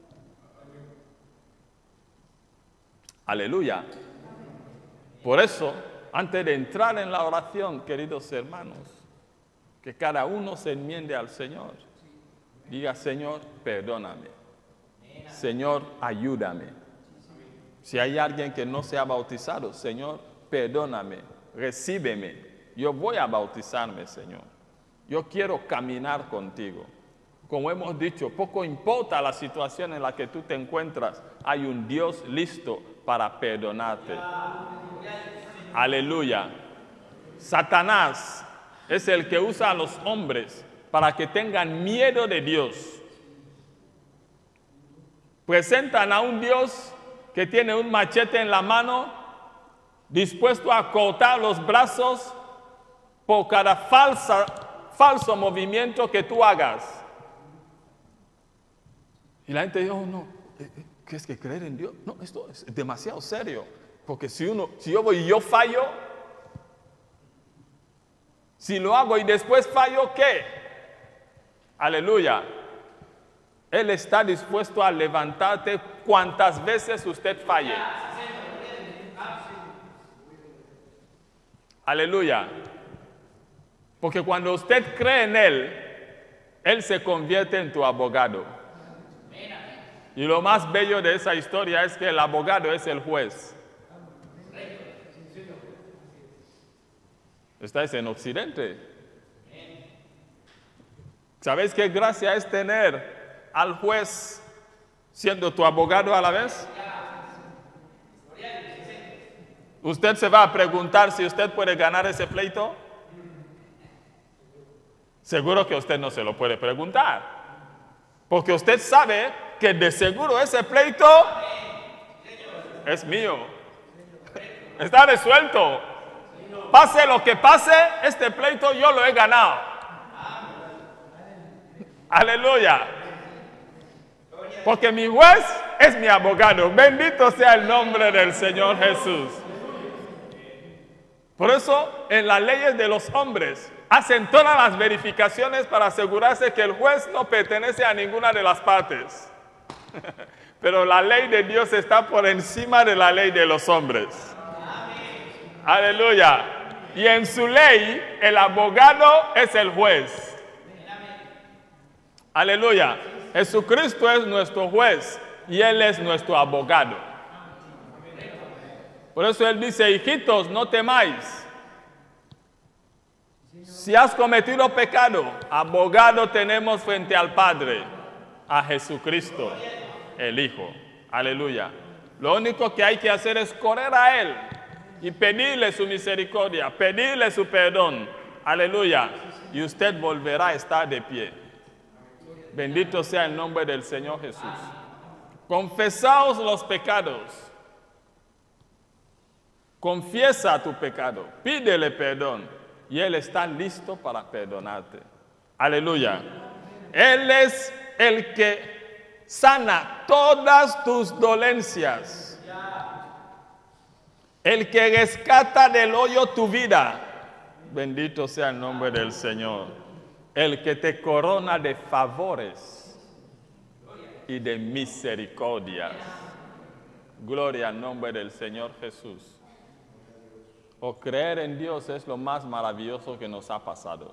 Aleluya. Por eso, antes de entrar en la oración, queridos hermanos, que cada uno se enmiende al Señor. Diga, Señor, perdóname. Señor, ayúdame. Si hay alguien que no se ha bautizado, Señor, perdóname, recíbeme. Yo voy a bautizarme, Señor. Yo quiero caminar contigo. Como hemos dicho, poco importa la situación en la que tú te encuentras, hay un Dios listo para perdonarte. Aleluya. Satanás es el que usa a los hombres para que tengan miedo de Dios. Presentan a un Dios que tiene un machete en la mano, dispuesto a cortar los brazos por cada falsa, falso movimiento que tú hagas. Y la gente dice, oh no, ¿qué es que creer en Dios? No, esto es demasiado serio, porque si, uno, si yo voy y yo fallo, si lo hago y después fallo, ¿qué? Aleluya. Él está dispuesto a levantarte cuantas veces usted falle. Aleluya. Porque cuando usted cree en Él, Él se convierte en tu abogado. Y lo más bello de esa historia es que el abogado es el juez. Estáis en Occidente. ¿Sabéis qué gracia es tener al juez siendo tu abogado a la vez? Usted se va a preguntar si usted puede ganar ese pleito. Seguro que usted no se lo puede preguntar, porque usted sabe que de seguro ese pleito es mío. Está resuelto. Pase lo que pase, este pleito yo lo he ganado. Aleluya. Porque mi juez es mi abogado. Bendito sea el nombre del Señor Jesús. Por eso, en las leyes de los hombres, hacen todas las verificaciones para asegurarse que el juez no pertenece a ninguna de las partes. Pero la ley de Dios está por encima de la ley de los hombres. Aleluya. Y en su ley, el abogado es el juez. Aleluya. Jesucristo es nuestro juez y Él es nuestro abogado. Por eso Él dice, hijitos, no temáis. Si has cometido pecado, abogado tenemos frente al Padre, a Jesucristo, el Hijo. Aleluya. Lo único que hay que hacer es correr a Él y pedirle su misericordia, pedirle su perdón. Aleluya. Y usted volverá a estar de pie. Bendito sea el nombre del Señor Jesús. Confesaos los pecados. Confiesa tu pecado, pídele perdón y Él está listo para perdonarte. Aleluya. Él es el que sana todas tus dolencias. El que rescata del hoyo tu vida. Bendito sea el nombre del Señor. El que te corona de favores y de misericordias. Gloria al nombre del Señor Jesús. O creer en Dios es lo más maravilloso que nos ha pasado.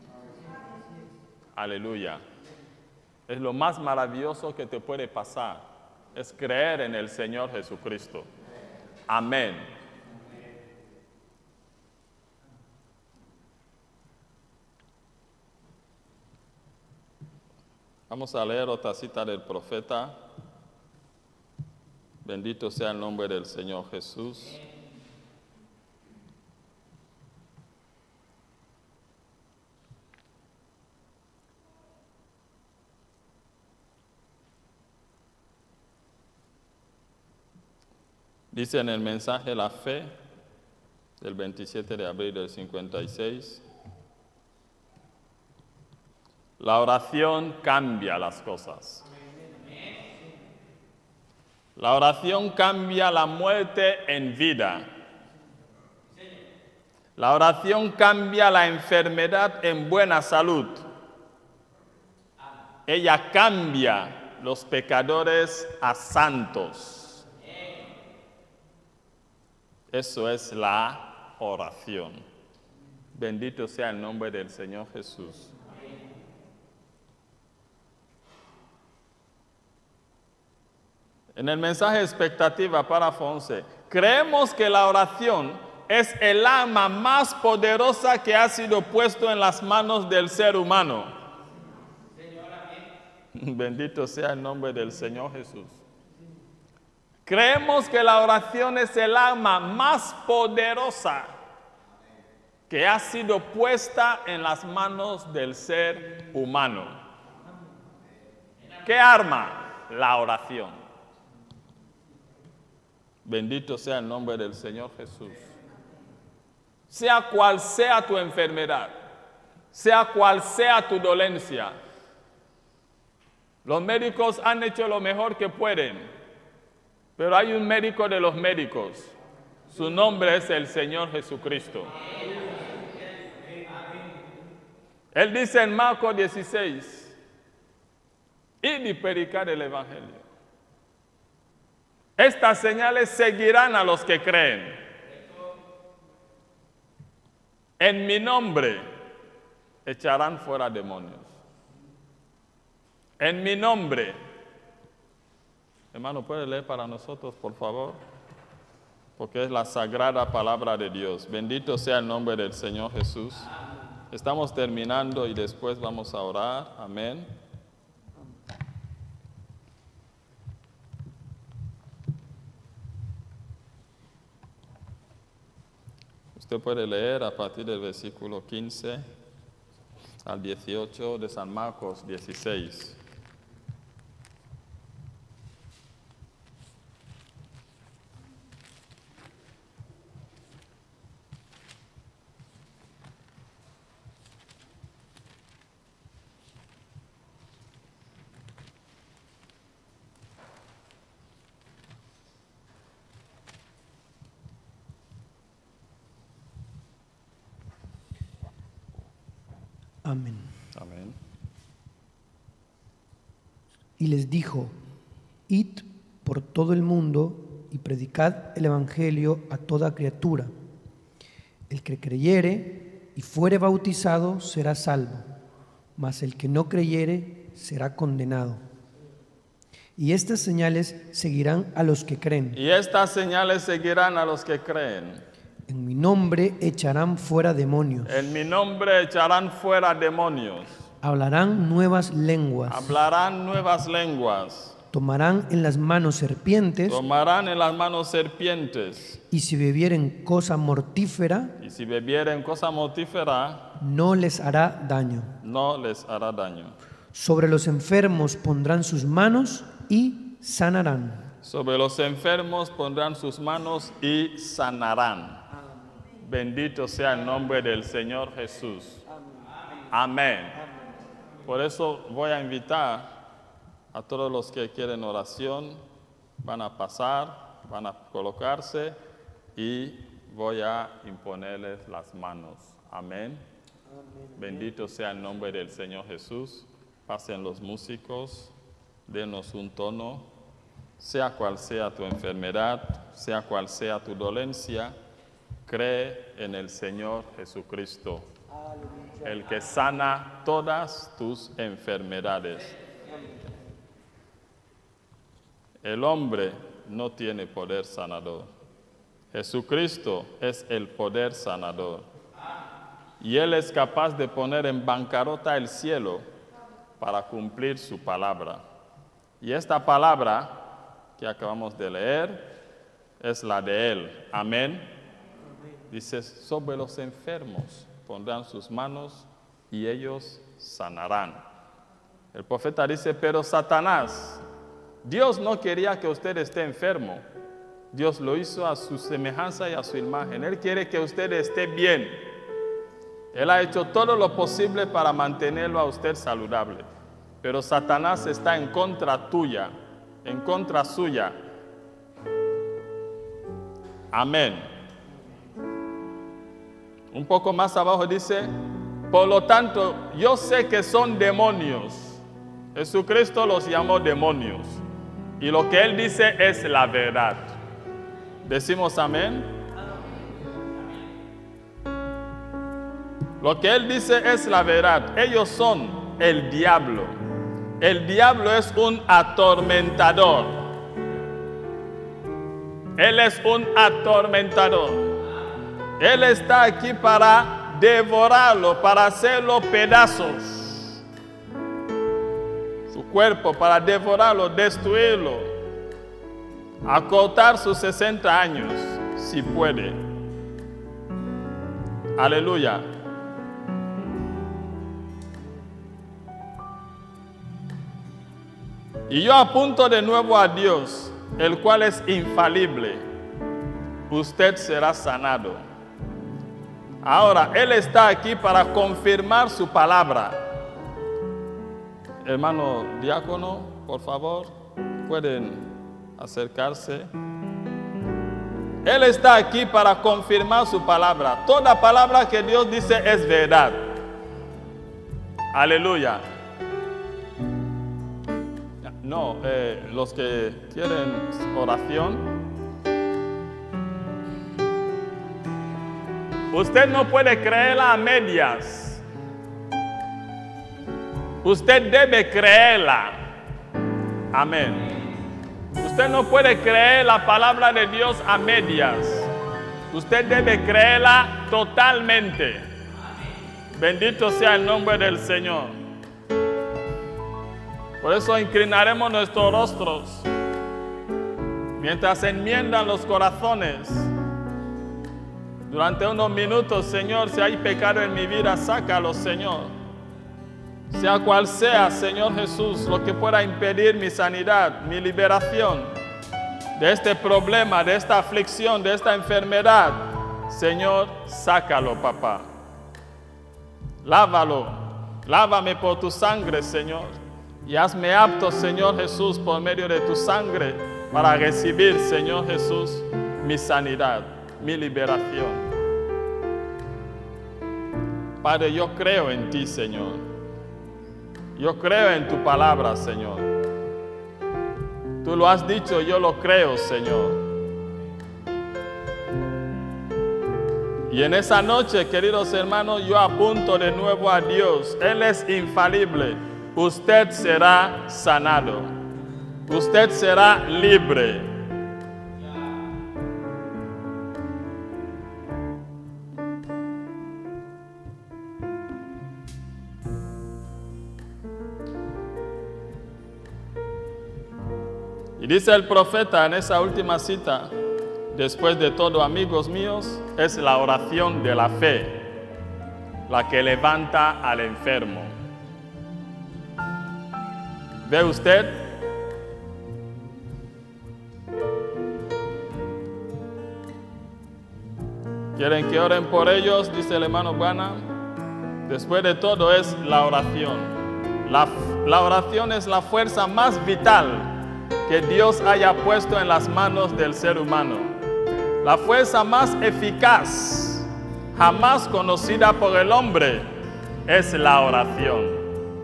Aleluya. Es lo más maravilloso que te puede pasar. Es creer en el Señor Jesucristo. Amén. Vamos a leer otra cita del profeta. Bendito sea el nombre del Señor Jesús. Dice en el mensaje La Fe, del veintisiete de abril del cincuenta y seis, la oración cambia las cosas. La oración cambia la muerte en vida. La oración cambia la enfermedad en buena salud. Ella cambia los pecadores a santos. Eso es la oración. Bendito sea el nombre del Señor Jesús. En el mensaje expectativa, párrafo once, creemos que la oración es el arma más poderosa que ha sido puesto en las manos del ser humano. Bendito sea el nombre del Señor Jesús. Creemos que la oración es el arma más poderosa que ha sido puesta en las manos del ser humano. ¿Qué arma? La oración. Bendito sea el nombre del Señor Jesús. Sea cual sea tu enfermedad, sea cual sea tu dolencia, los médicos han hecho lo mejor que pueden. Pero hay un médico de los médicos. Su nombre es el Señor Jesucristo. Él dice en Marcos dieciséis, id y predicar el Evangelio. Estas señales seguirán a los que creen. En mi nombre echarán fuera demonios. En mi nombre. Hermano, ¿puede leer para nosotros, por favor? Porque es la sagrada palabra de Dios. Bendito sea el nombre del Señor Jesús. Estamos terminando y después vamos a orar. Amén. Usted puede leer a partir del versículo quince al dieciocho de San Marcos dieciséis. Amén. Amén. Y les dijo: id por todo el mundo y predicad el evangelio a toda criatura. El que creyere y fuere bautizado será salvo, mas el que no creyere será condenado. Y estas señales seguirán a los que creen. Y estas señales seguirán a los que creen. En mi nombre echarán fuera demonios. En mi nombre echarán fuera demonios. Hablarán nuevas lenguas. Hablarán nuevas lenguas. Tomarán en las manos serpientes. Tomarán en las manos serpientes. Y si bebieren cosa mortífera. Y si bebieren cosa mortífera. No les hará daño. No les hará daño. Sobre los enfermos pondrán sus manos y sanarán. Sobre los enfermos pondrán sus manos y sanarán. Bendito sea el nombre del Señor Jesús. Amén. Por eso voy a invitar a todos los que quieren oración. Van a pasar, van a colocarse y voy a imponerles las manos. Amén. Bendito sea el nombre del Señor Jesús. Pasen los músicos, denos un tono. Sea cual sea tu enfermedad, sea cual sea tu dolencia, cree en el Señor Jesucristo, el que sana todas tus enfermedades. El hombre no tiene poder sanador. Jesucristo es el poder sanador. Y Él es capaz de poner en bancarrota el cielo para cumplir su palabra. Y esta palabra que acabamos de leer es la de Él. Amén. Dice, sobre los enfermos pondrán sus manos y ellos sanarán. El profeta dice, pero Satanás, Dios no quería que usted esté enfermo. Dios lo hizo a su semejanza y a su imagen. Él quiere que usted esté bien. Él ha hecho todo lo posible para mantenerlo a usted saludable. Pero Satanás está en contra tuya, en contra suya. Amén. Un poco más abajo dice, por lo tanto, yo sé que son demonios. Jesucristo los llamó demonios. Y lo que Él dice es la verdad. ¿Decimos amén? Lo que Él dice es la verdad. Ellos son el diablo. El diablo es un atormentador. Él es un atormentador. Él está aquí para devorarlo, para hacerlo pedazos. Su cuerpo, para devorarlo, destruirlo. Acortar sus sesenta años, si puede. Aleluya. Y yo apunto de nuevo a Dios, el cual es infalible. Usted será sanado. Ahora, Él está aquí para confirmar su palabra. Hermano diácono, por favor, pueden acercarse. Él está aquí para confirmar su palabra. Toda palabra que Dios dice es verdad. Aleluya. No, eh, los que quieren oración. Usted no puede creerla a medias. Usted debe creerla. Amén. Usted no puede creer la palabra de Dios a medias. Usted debe creerla totalmente. Bendito sea el nombre del Señor. Por eso inclinaremos nuestros rostros mientras enmiendan los corazones. Durante unos minutos, Señor, si hay pecado en mi vida, sácalo, Señor. sea cual sea, Señor Jesús, lo que pueda impedir mi sanidad, mi liberación de este problema, de esta aflicción, de esta enfermedad, Señor, sácalo, papá. Lávalo, lávame por tu sangre, Señor, y hazme apto, Señor Jesús, por medio de tu sangre, para recibir, Señor Jesús, mi sanidad, mi liberación. Padre, yo creo en ti, Señor. Yo creo en tu palabra, Señor. Tú lo has dicho, yo lo creo, Señor. Y en esa noche, queridos hermanos, yo apunto de nuevo a Dios. Él es infalible. Usted será sanado. Usted será libre. Y dice el profeta en esa última cita: después de todo, amigos míos, es la oración de la fe la que levanta al enfermo. ¿Ve usted? ¿Quieren que oren por ellos? Dice el hermano Buana. Después de todo es la oración. La, la oración es la fuerza más vital que Dios haya puesto en las manos del ser humano. La fuerza más eficaz jamás conocida por el hombre es la oración.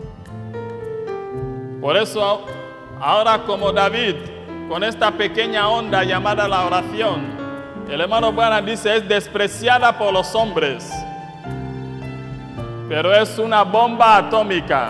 Por eso, ahora como David, con esta pequeña onda llamada la oración, el hermano Buana dice, es despreciada por los hombres, pero es una bomba atómica.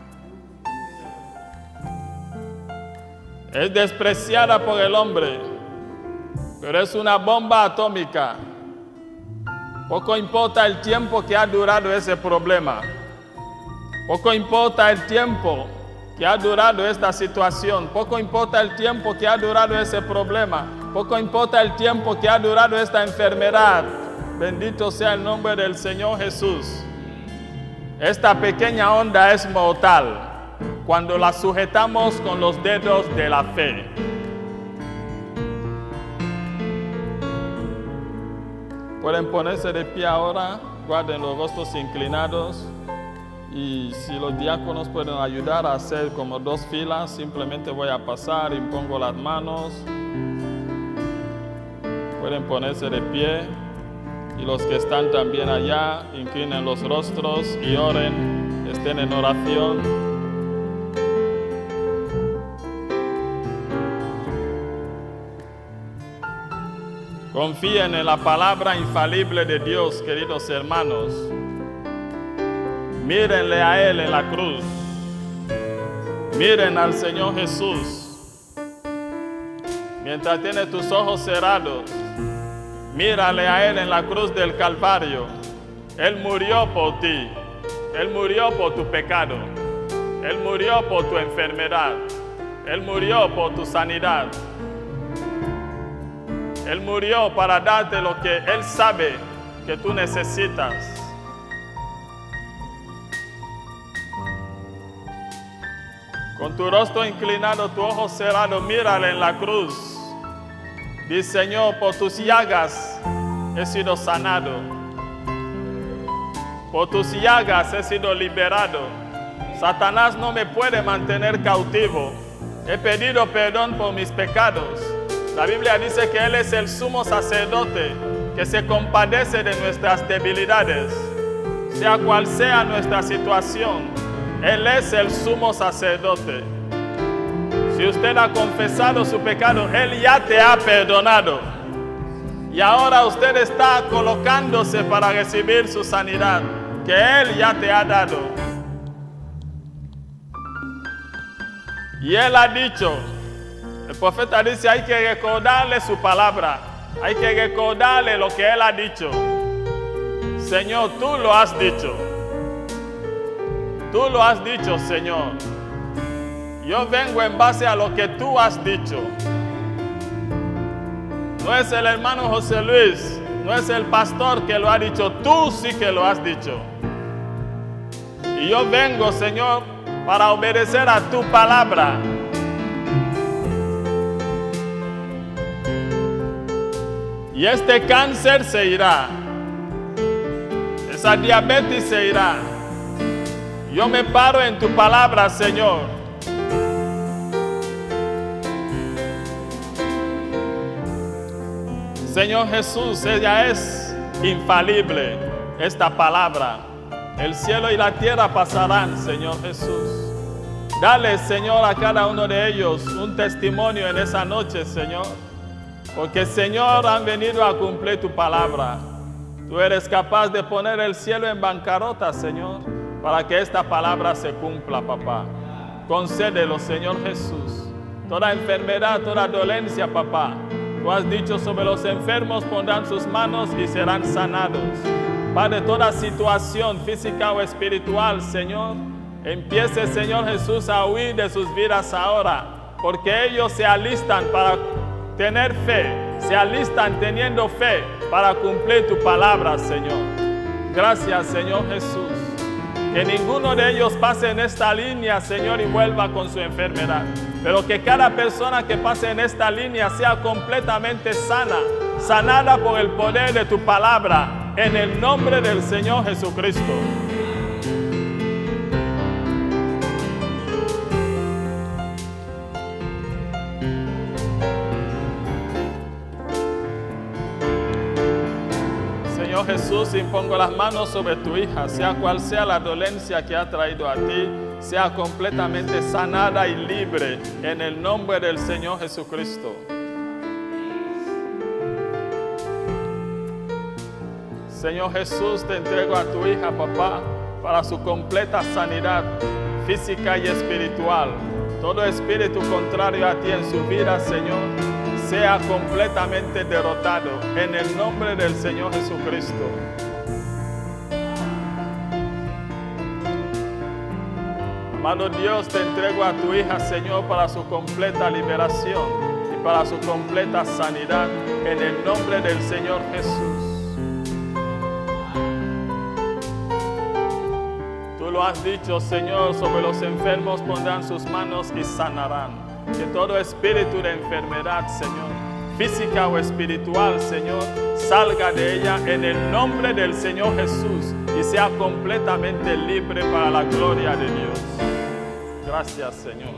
Es despreciada por el hombre, pero es una bomba atómica. Poco importa el tiempo que ha durado ese problema. Poco importa el tiempo que ha durado esta situación. Poco importa el tiempo que ha durado ese problema. Poco importa el tiempo que ha durado esta enfermedad. Bendito sea el nombre del Señor Jesús. Esta pequeña onda es mortal cuando la sujetamos con los dedos de la fe. Pueden ponerse de pie ahora, guarden los rostros inclinados, y si los diáconos pueden ayudar a hacer como dos filas, simplemente voy a pasar, impongo las manos. Pueden ponerse de pie, y los que están también allá, inclinen los rostros y oren, estén en oración. Confíen en la palabra infalible de Dios, queridos hermanos. Mírenle a Él en la cruz. Miren al Señor Jesús. Mientras tienes tus ojos cerrados, mírale a Él en la cruz del Calvario. Él murió por ti. Él murió por tu pecado. Él murió por tu enfermedad. Él murió por tu sanidad. Él murió para darte lo que Él sabe que tú necesitas. Con tu rostro inclinado, tu ojo cerrado, mírale en la cruz. Dice, Señor, por tus llagas he sido sanado. Por tus llagas he sido liberado. Satanás no me puede mantener cautivo. He pedido perdón por mis pecados. La Biblia dice que Él es el sumo sacerdote que se compadece de nuestras debilidades. Sea cual sea nuestra situación, Él es el sumo sacerdote. Si usted ha confesado su pecado, Él ya te ha perdonado. Y ahora usted está colocándose para recibir su sanidad, que Él ya te ha dado. Y Él ha dicho, el profeta dice, hay que recordarle su palabra, hay que recordarle lo que Él ha dicho. Señor, tú lo has dicho. Tú lo has dicho, Señor. Yo vengo en base a lo que tú has dicho. No es el hermano José Luis, no es el pastor que lo ha dicho, tú sí que lo has dicho. Y yo vengo, Señor, para obedecer a tu palabra. Y este cáncer se irá. Esa diabetes se irá. Yo me paro en tu palabra, Señor. Señor Jesús, ella es infalible, esta palabra. El cielo y la tierra pasarán, Señor Jesús. Dale, Señor, a cada uno de ellos un testimonio en esa noche, Señor. Porque, Señor, han venido a cumplir tu palabra. Tú eres capaz de poner el cielo en bancarrota, Señor, para que esta palabra se cumpla, papá. Concédelo, Señor Jesús. Toda enfermedad, toda dolencia, papá. Tú has dicho sobre los enfermos pondrán sus manos y serán sanados. Padre, toda situación física o espiritual, Señor, empiece, Señor Jesús, a huir de sus vidas ahora, porque ellos se alistan para tener fe, se alistan teniendo fe para cumplir tu palabra, Señor. Gracias, Señor Jesús. Que ninguno de ellos pase en esta línea, Señor, y vuelva con su enfermedad. Pero que cada persona que pase en esta línea sea completamente sana, sanada por el poder de tu palabra, en el nombre del Señor Jesucristo. Señor Jesús, impongo las manos sobre tu hija, sea cual sea la dolencia que ha traído a ti, sea completamente sanada y libre en el nombre del Señor Jesucristo. Señor Jesús, te entrego a tu hija, papá, para su completa sanidad física y espiritual. Todo espíritu contrario a ti en su vida, Señor, sea completamente derrotado en el nombre del Señor Jesucristo. Amado Dios, te entrego a tu hija, Señor, para su completa liberación y para su completa sanidad en el nombre del Señor Jesús. Tú lo has dicho, Señor, sobre los enfermos pondrán sus manos y sanarán. Que todo espíritu de enfermedad, Señor, física o espiritual, Señor, salga de ella en el nombre del Señor Jesús y sea completamente libre para la gloria de Dios. Gracias, Señor.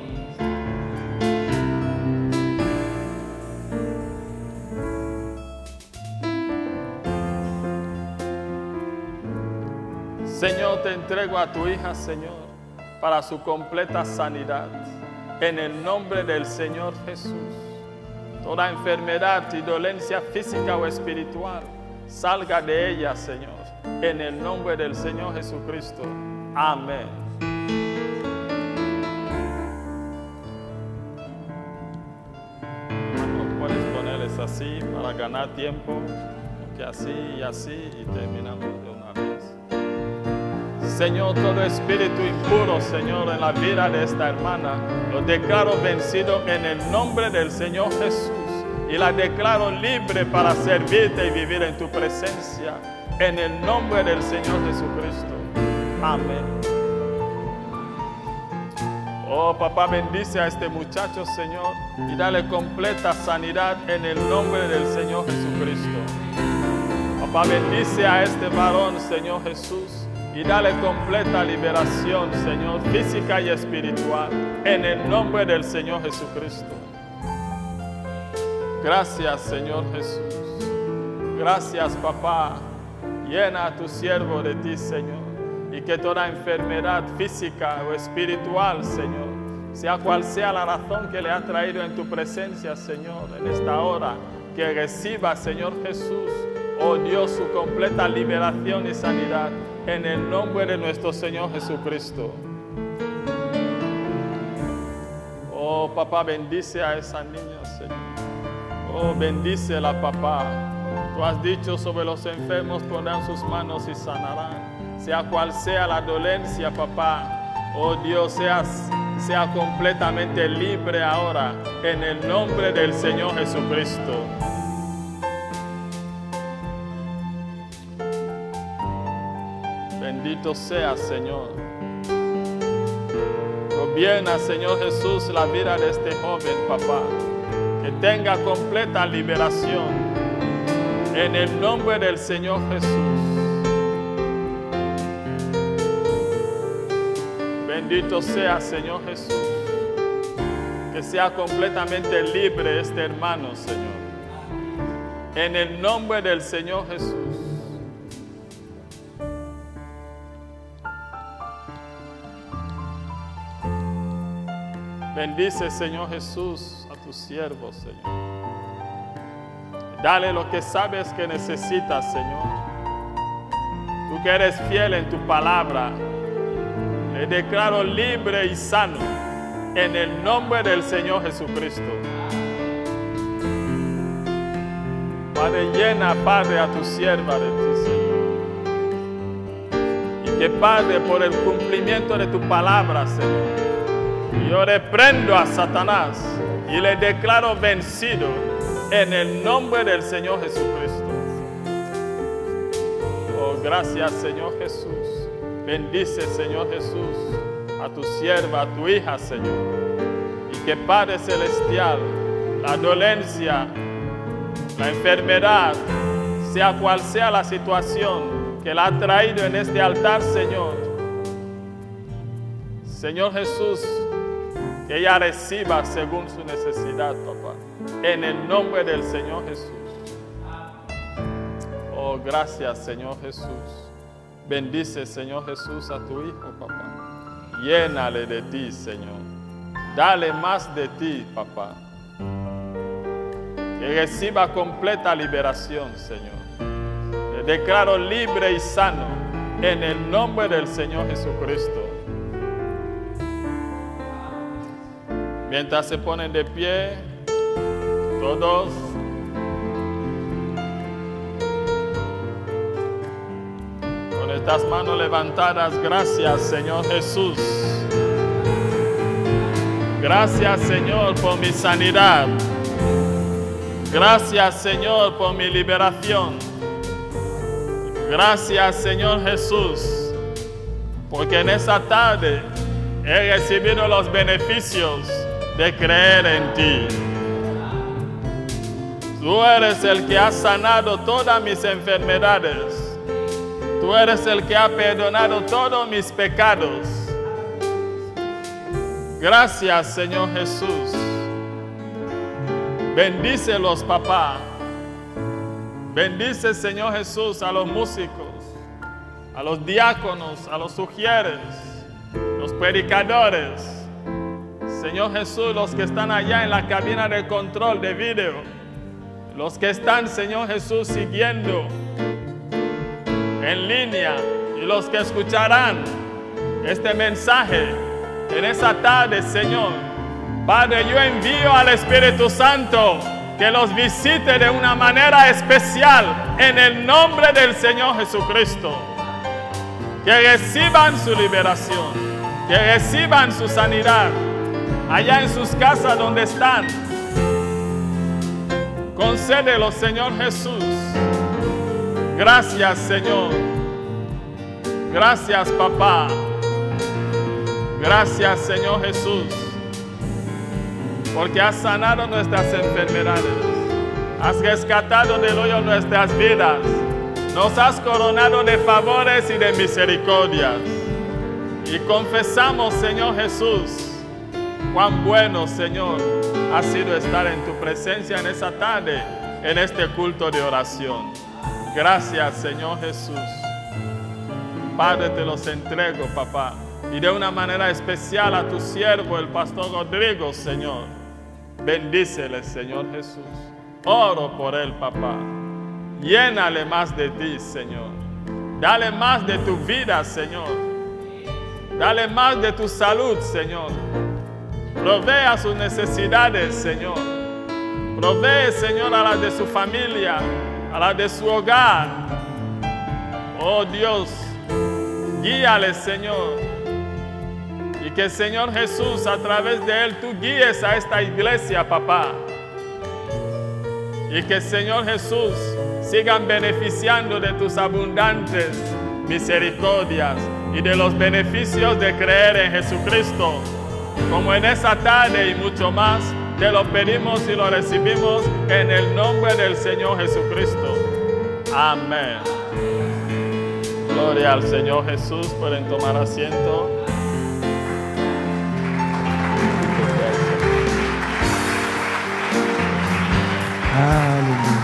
Señor, te entrego a tu hija, Señor, para su completa sanidad. En el nombre del Señor Jesús. Toda enfermedad y dolencia física o espiritual, salga de ella, Señor. En el nombre del Señor Jesucristo. Amén. Así para ganar tiempo, que así y así y terminamos de una vez. Señor, todo espíritu impuro, Señor, en la vida de esta hermana, lo declaro vencido en el nombre del Señor Jesús y la declaro libre para servirte y vivir en tu presencia en el nombre del Señor Jesucristo. Amén. Oh, papá, bendice a este muchacho, Señor, y dale completa sanidad en el nombre del Señor Jesucristo. Papá, bendice a este varón, Señor Jesús, y dale completa liberación, Señor, física y espiritual, en el nombre del Señor Jesucristo. Gracias, Señor Jesús. Gracias, papá. Llena a tu siervo de ti, Señor. Y que toda enfermedad física o espiritual, Señor, sea cual sea la razón que le ha traído en tu presencia, Señor, en esta hora, que reciba, Señor Jesús, oh Dios, su completa liberación y sanidad, en el nombre de nuestro Señor Jesucristo. Oh, papá, bendice a esa niña, Señor. Oh, bendícela, papá. Tú has dicho sobre los enfermos pondrán sus manos y sanarán. Sea cual sea la dolencia, papá, oh Dios, seas, sea completamente libre ahora, en el nombre del Señor Jesucristo. Bendito seas, Señor. Gobierna, Señor Jesús, la vida de este joven, papá. Que tenga completa liberación. En el nombre del Señor Jesús. Bendito sea, Señor Jesús. Que sea completamente libre este hermano, Señor. En el nombre del Señor Jesús. Bendice, Señor Jesús, a tus siervos, Señor. Dale lo que sabes que necesitas, Señor. Tú que eres fiel en tu palabra, le declaro libre y sano en el nombre del Señor Jesucristo. Padre, llena, Padre, a tu sierva de ti, Señor. Y que, Padre, por el cumplimiento de tu palabra, Señor, yo reprendo a Satanás y le declaro vencido en el nombre del Señor Jesucristo. Oh, gracias, Señor Jesús. Bendice, Señor Jesús, a tu sierva, a tu hija, Señor. Y que, Padre Celestial, la dolencia, la enfermedad, sea cual sea la situación que la ha traído en este altar, Señor. Señor Jesús, que ella reciba según su necesidad, papá. En el nombre del Señor Jesús. Oh, gracias, Señor Jesús. Bendice, Señor Jesús, a tu hijo, papá. Llénale de ti, Señor. Dale más de ti, papá. Que reciba completa liberación, Señor. Le declaro libre y sano en el nombre del Señor Jesucristo. Mientras se ponen de pie, todos. Con estas manos levantadas, gracias, Señor Jesús. Gracias, Señor, por mi sanidad. Gracias, Señor, por mi liberación. Gracias, Señor Jesús, porque en esa tarde he recibido los beneficios de creer en ti. Tú eres el que ha sanado todas mis enfermedades. Tú eres el que ha perdonado todos mis pecados. Gracias, Señor Jesús. Bendícelos, papá. Bendice, Señor Jesús, a los músicos, a los diáconos, a los sugieres, los predicadores. Señor Jesús, los que están allá en la cabina de control de video, los que están, Señor Jesús, siguiendo en línea y los que escucharán este mensaje en esa tarde, Señor. Padre, yo envío al Espíritu Santo que los visite de una manera especial en el nombre del Señor Jesucristo. Que reciban su liberación, que reciban su sanidad allá en sus casas donde están. Concédelo, Señor Jesús. Gracias, Señor. Gracias, papá. Gracias, Señor Jesús, porque has sanado nuestras enfermedades, has rescatado del hoyo nuestras vidas, nos has coronado de favores y de misericordias. Y confesamos, Señor Jesús, cuán bueno, Señor, ha sido estar en tu presencia en esta tarde, en este culto de oración. Gracias, Señor Jesús. Padre, te los entrego, papá. Y de una manera especial a tu siervo, el pastor Rodrigo, Señor. Bendícele, Señor Jesús. Oro por él, papá. Llénale más de ti, Señor. Dale más de tu vida, Señor. Dale más de tu salud, Señor. Provee sus necesidades, Señor. Provee, Señor, a las de su familia, a las de su hogar. Oh Dios, guíale, Señor. Y que, Señor Jesús, a través de él tú guíes a esta iglesia, papá. Y que, Señor Jesús, sigan beneficiando de tus abundantes misericordias y de los beneficios de creer en Jesucristo. Como en esta tarde y mucho más, te lo pedimos y lo recibimos en el nombre del Señor Jesucristo. Amén. Gloria al Señor Jesús. Pueden tomar asiento. Aleluya.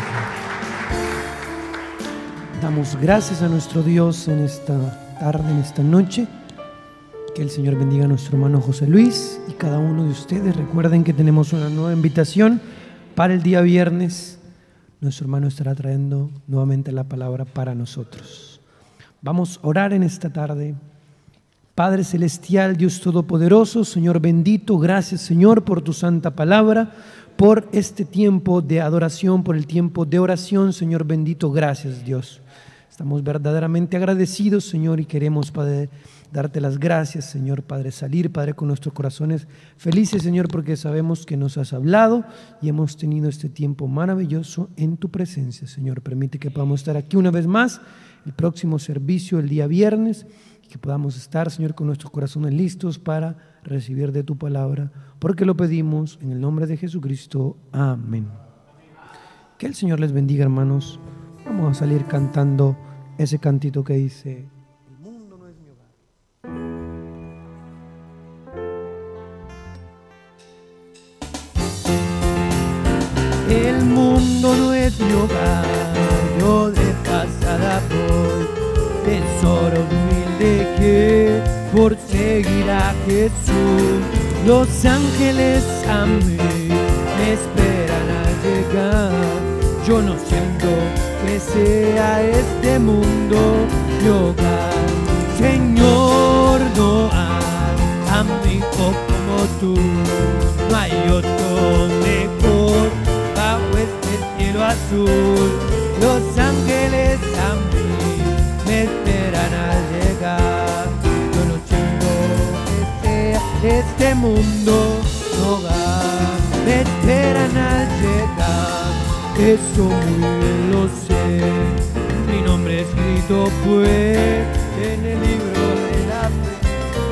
Damos gracias a nuestro Dios en esta tarde, en esta noche. Que el Señor bendiga a nuestro hermano José Luis y cada uno de ustedes. Recuerden que tenemos una nueva invitación para el día viernes. Nuestro hermano estará trayendo nuevamente la palabra para nosotros. Vamos a orar en esta tarde. Padre celestial, Dios todopoderoso, Señor bendito, gracias Señor por tu santa palabra, por este tiempo de adoración, por el tiempo de oración, Señor bendito, gracias Dios. Estamos verdaderamente agradecidos, Señor, y queremos, Padre, darte las gracias, Señor, Padre, salir, Padre, con nuestros corazones felices, Señor, porque sabemos que nos has hablado y hemos tenido este tiempo maravilloso en tu presencia, Señor. Permite que podamos estar aquí una vez más, el próximo servicio, el día viernes, y que podamos estar, Señor, con nuestros corazones listos para recibir de tu palabra, porque lo pedimos en el nombre de Jesucristo. Amén. Que el Señor les bendiga, hermanos. Vamos a salir cantando ese cantito que dice: el mundo no es mi hogar. El mundo no es mi hogar, yo de pasada voy, tesoro humilde que por seguir a Jesús, los ángeles a mí me esperan al llegar. Yo no siento que sea este mundo mi hogar. Señor, no hay amigo como tú, no hay otro mejor bajo este cielo azul. Los ángeles a mí me esperan al llegar. Yo no siento que sea este mundo mi hogar. Me esperan al llegar. Eso muy bien lo sé, mi nombre escrito fue en el libro de la fe.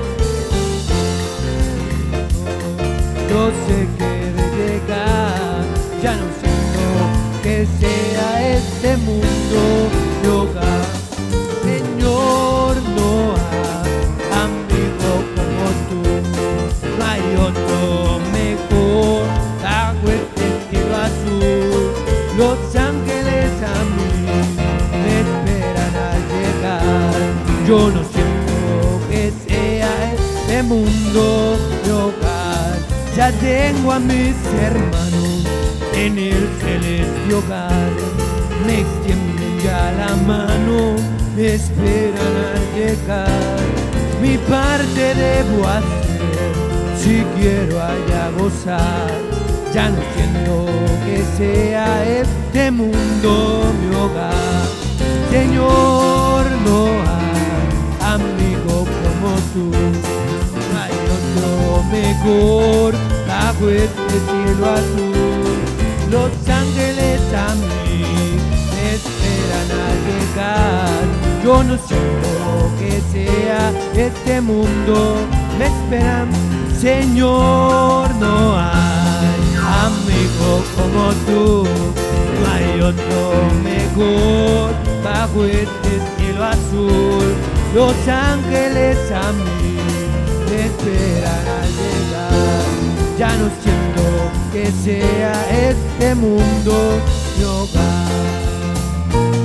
Yo sé que de llegar, ya no siento que sea este mundo mi hogar. Señor, no hay amigo como tú, no hay otro mejor bajo este cielo azul. Los ángeles a mí me esperan al llegar. Yo no siento que sea este mundo mi hogar. Ya tengo a mis hermanos en el celeste hogar. Me extienden ya la mano, me esperan al llegar. Mi parte debo hacer si quiero allá gozar. Ya no siento que sea este mundo mi hogar. Señor, no hay amigo como tú, no hay otro mejor bajo este cielo azul. Los ángeles a mí me esperan al llegar. Yo no siento que sea este mundo, me esperan. Señor, no hay amigo como tú, no hay otro mejor bajo este cielo azul. Los ángeles a mí me esperan al llegar. Ya no siento que sea este mundo mi hogar.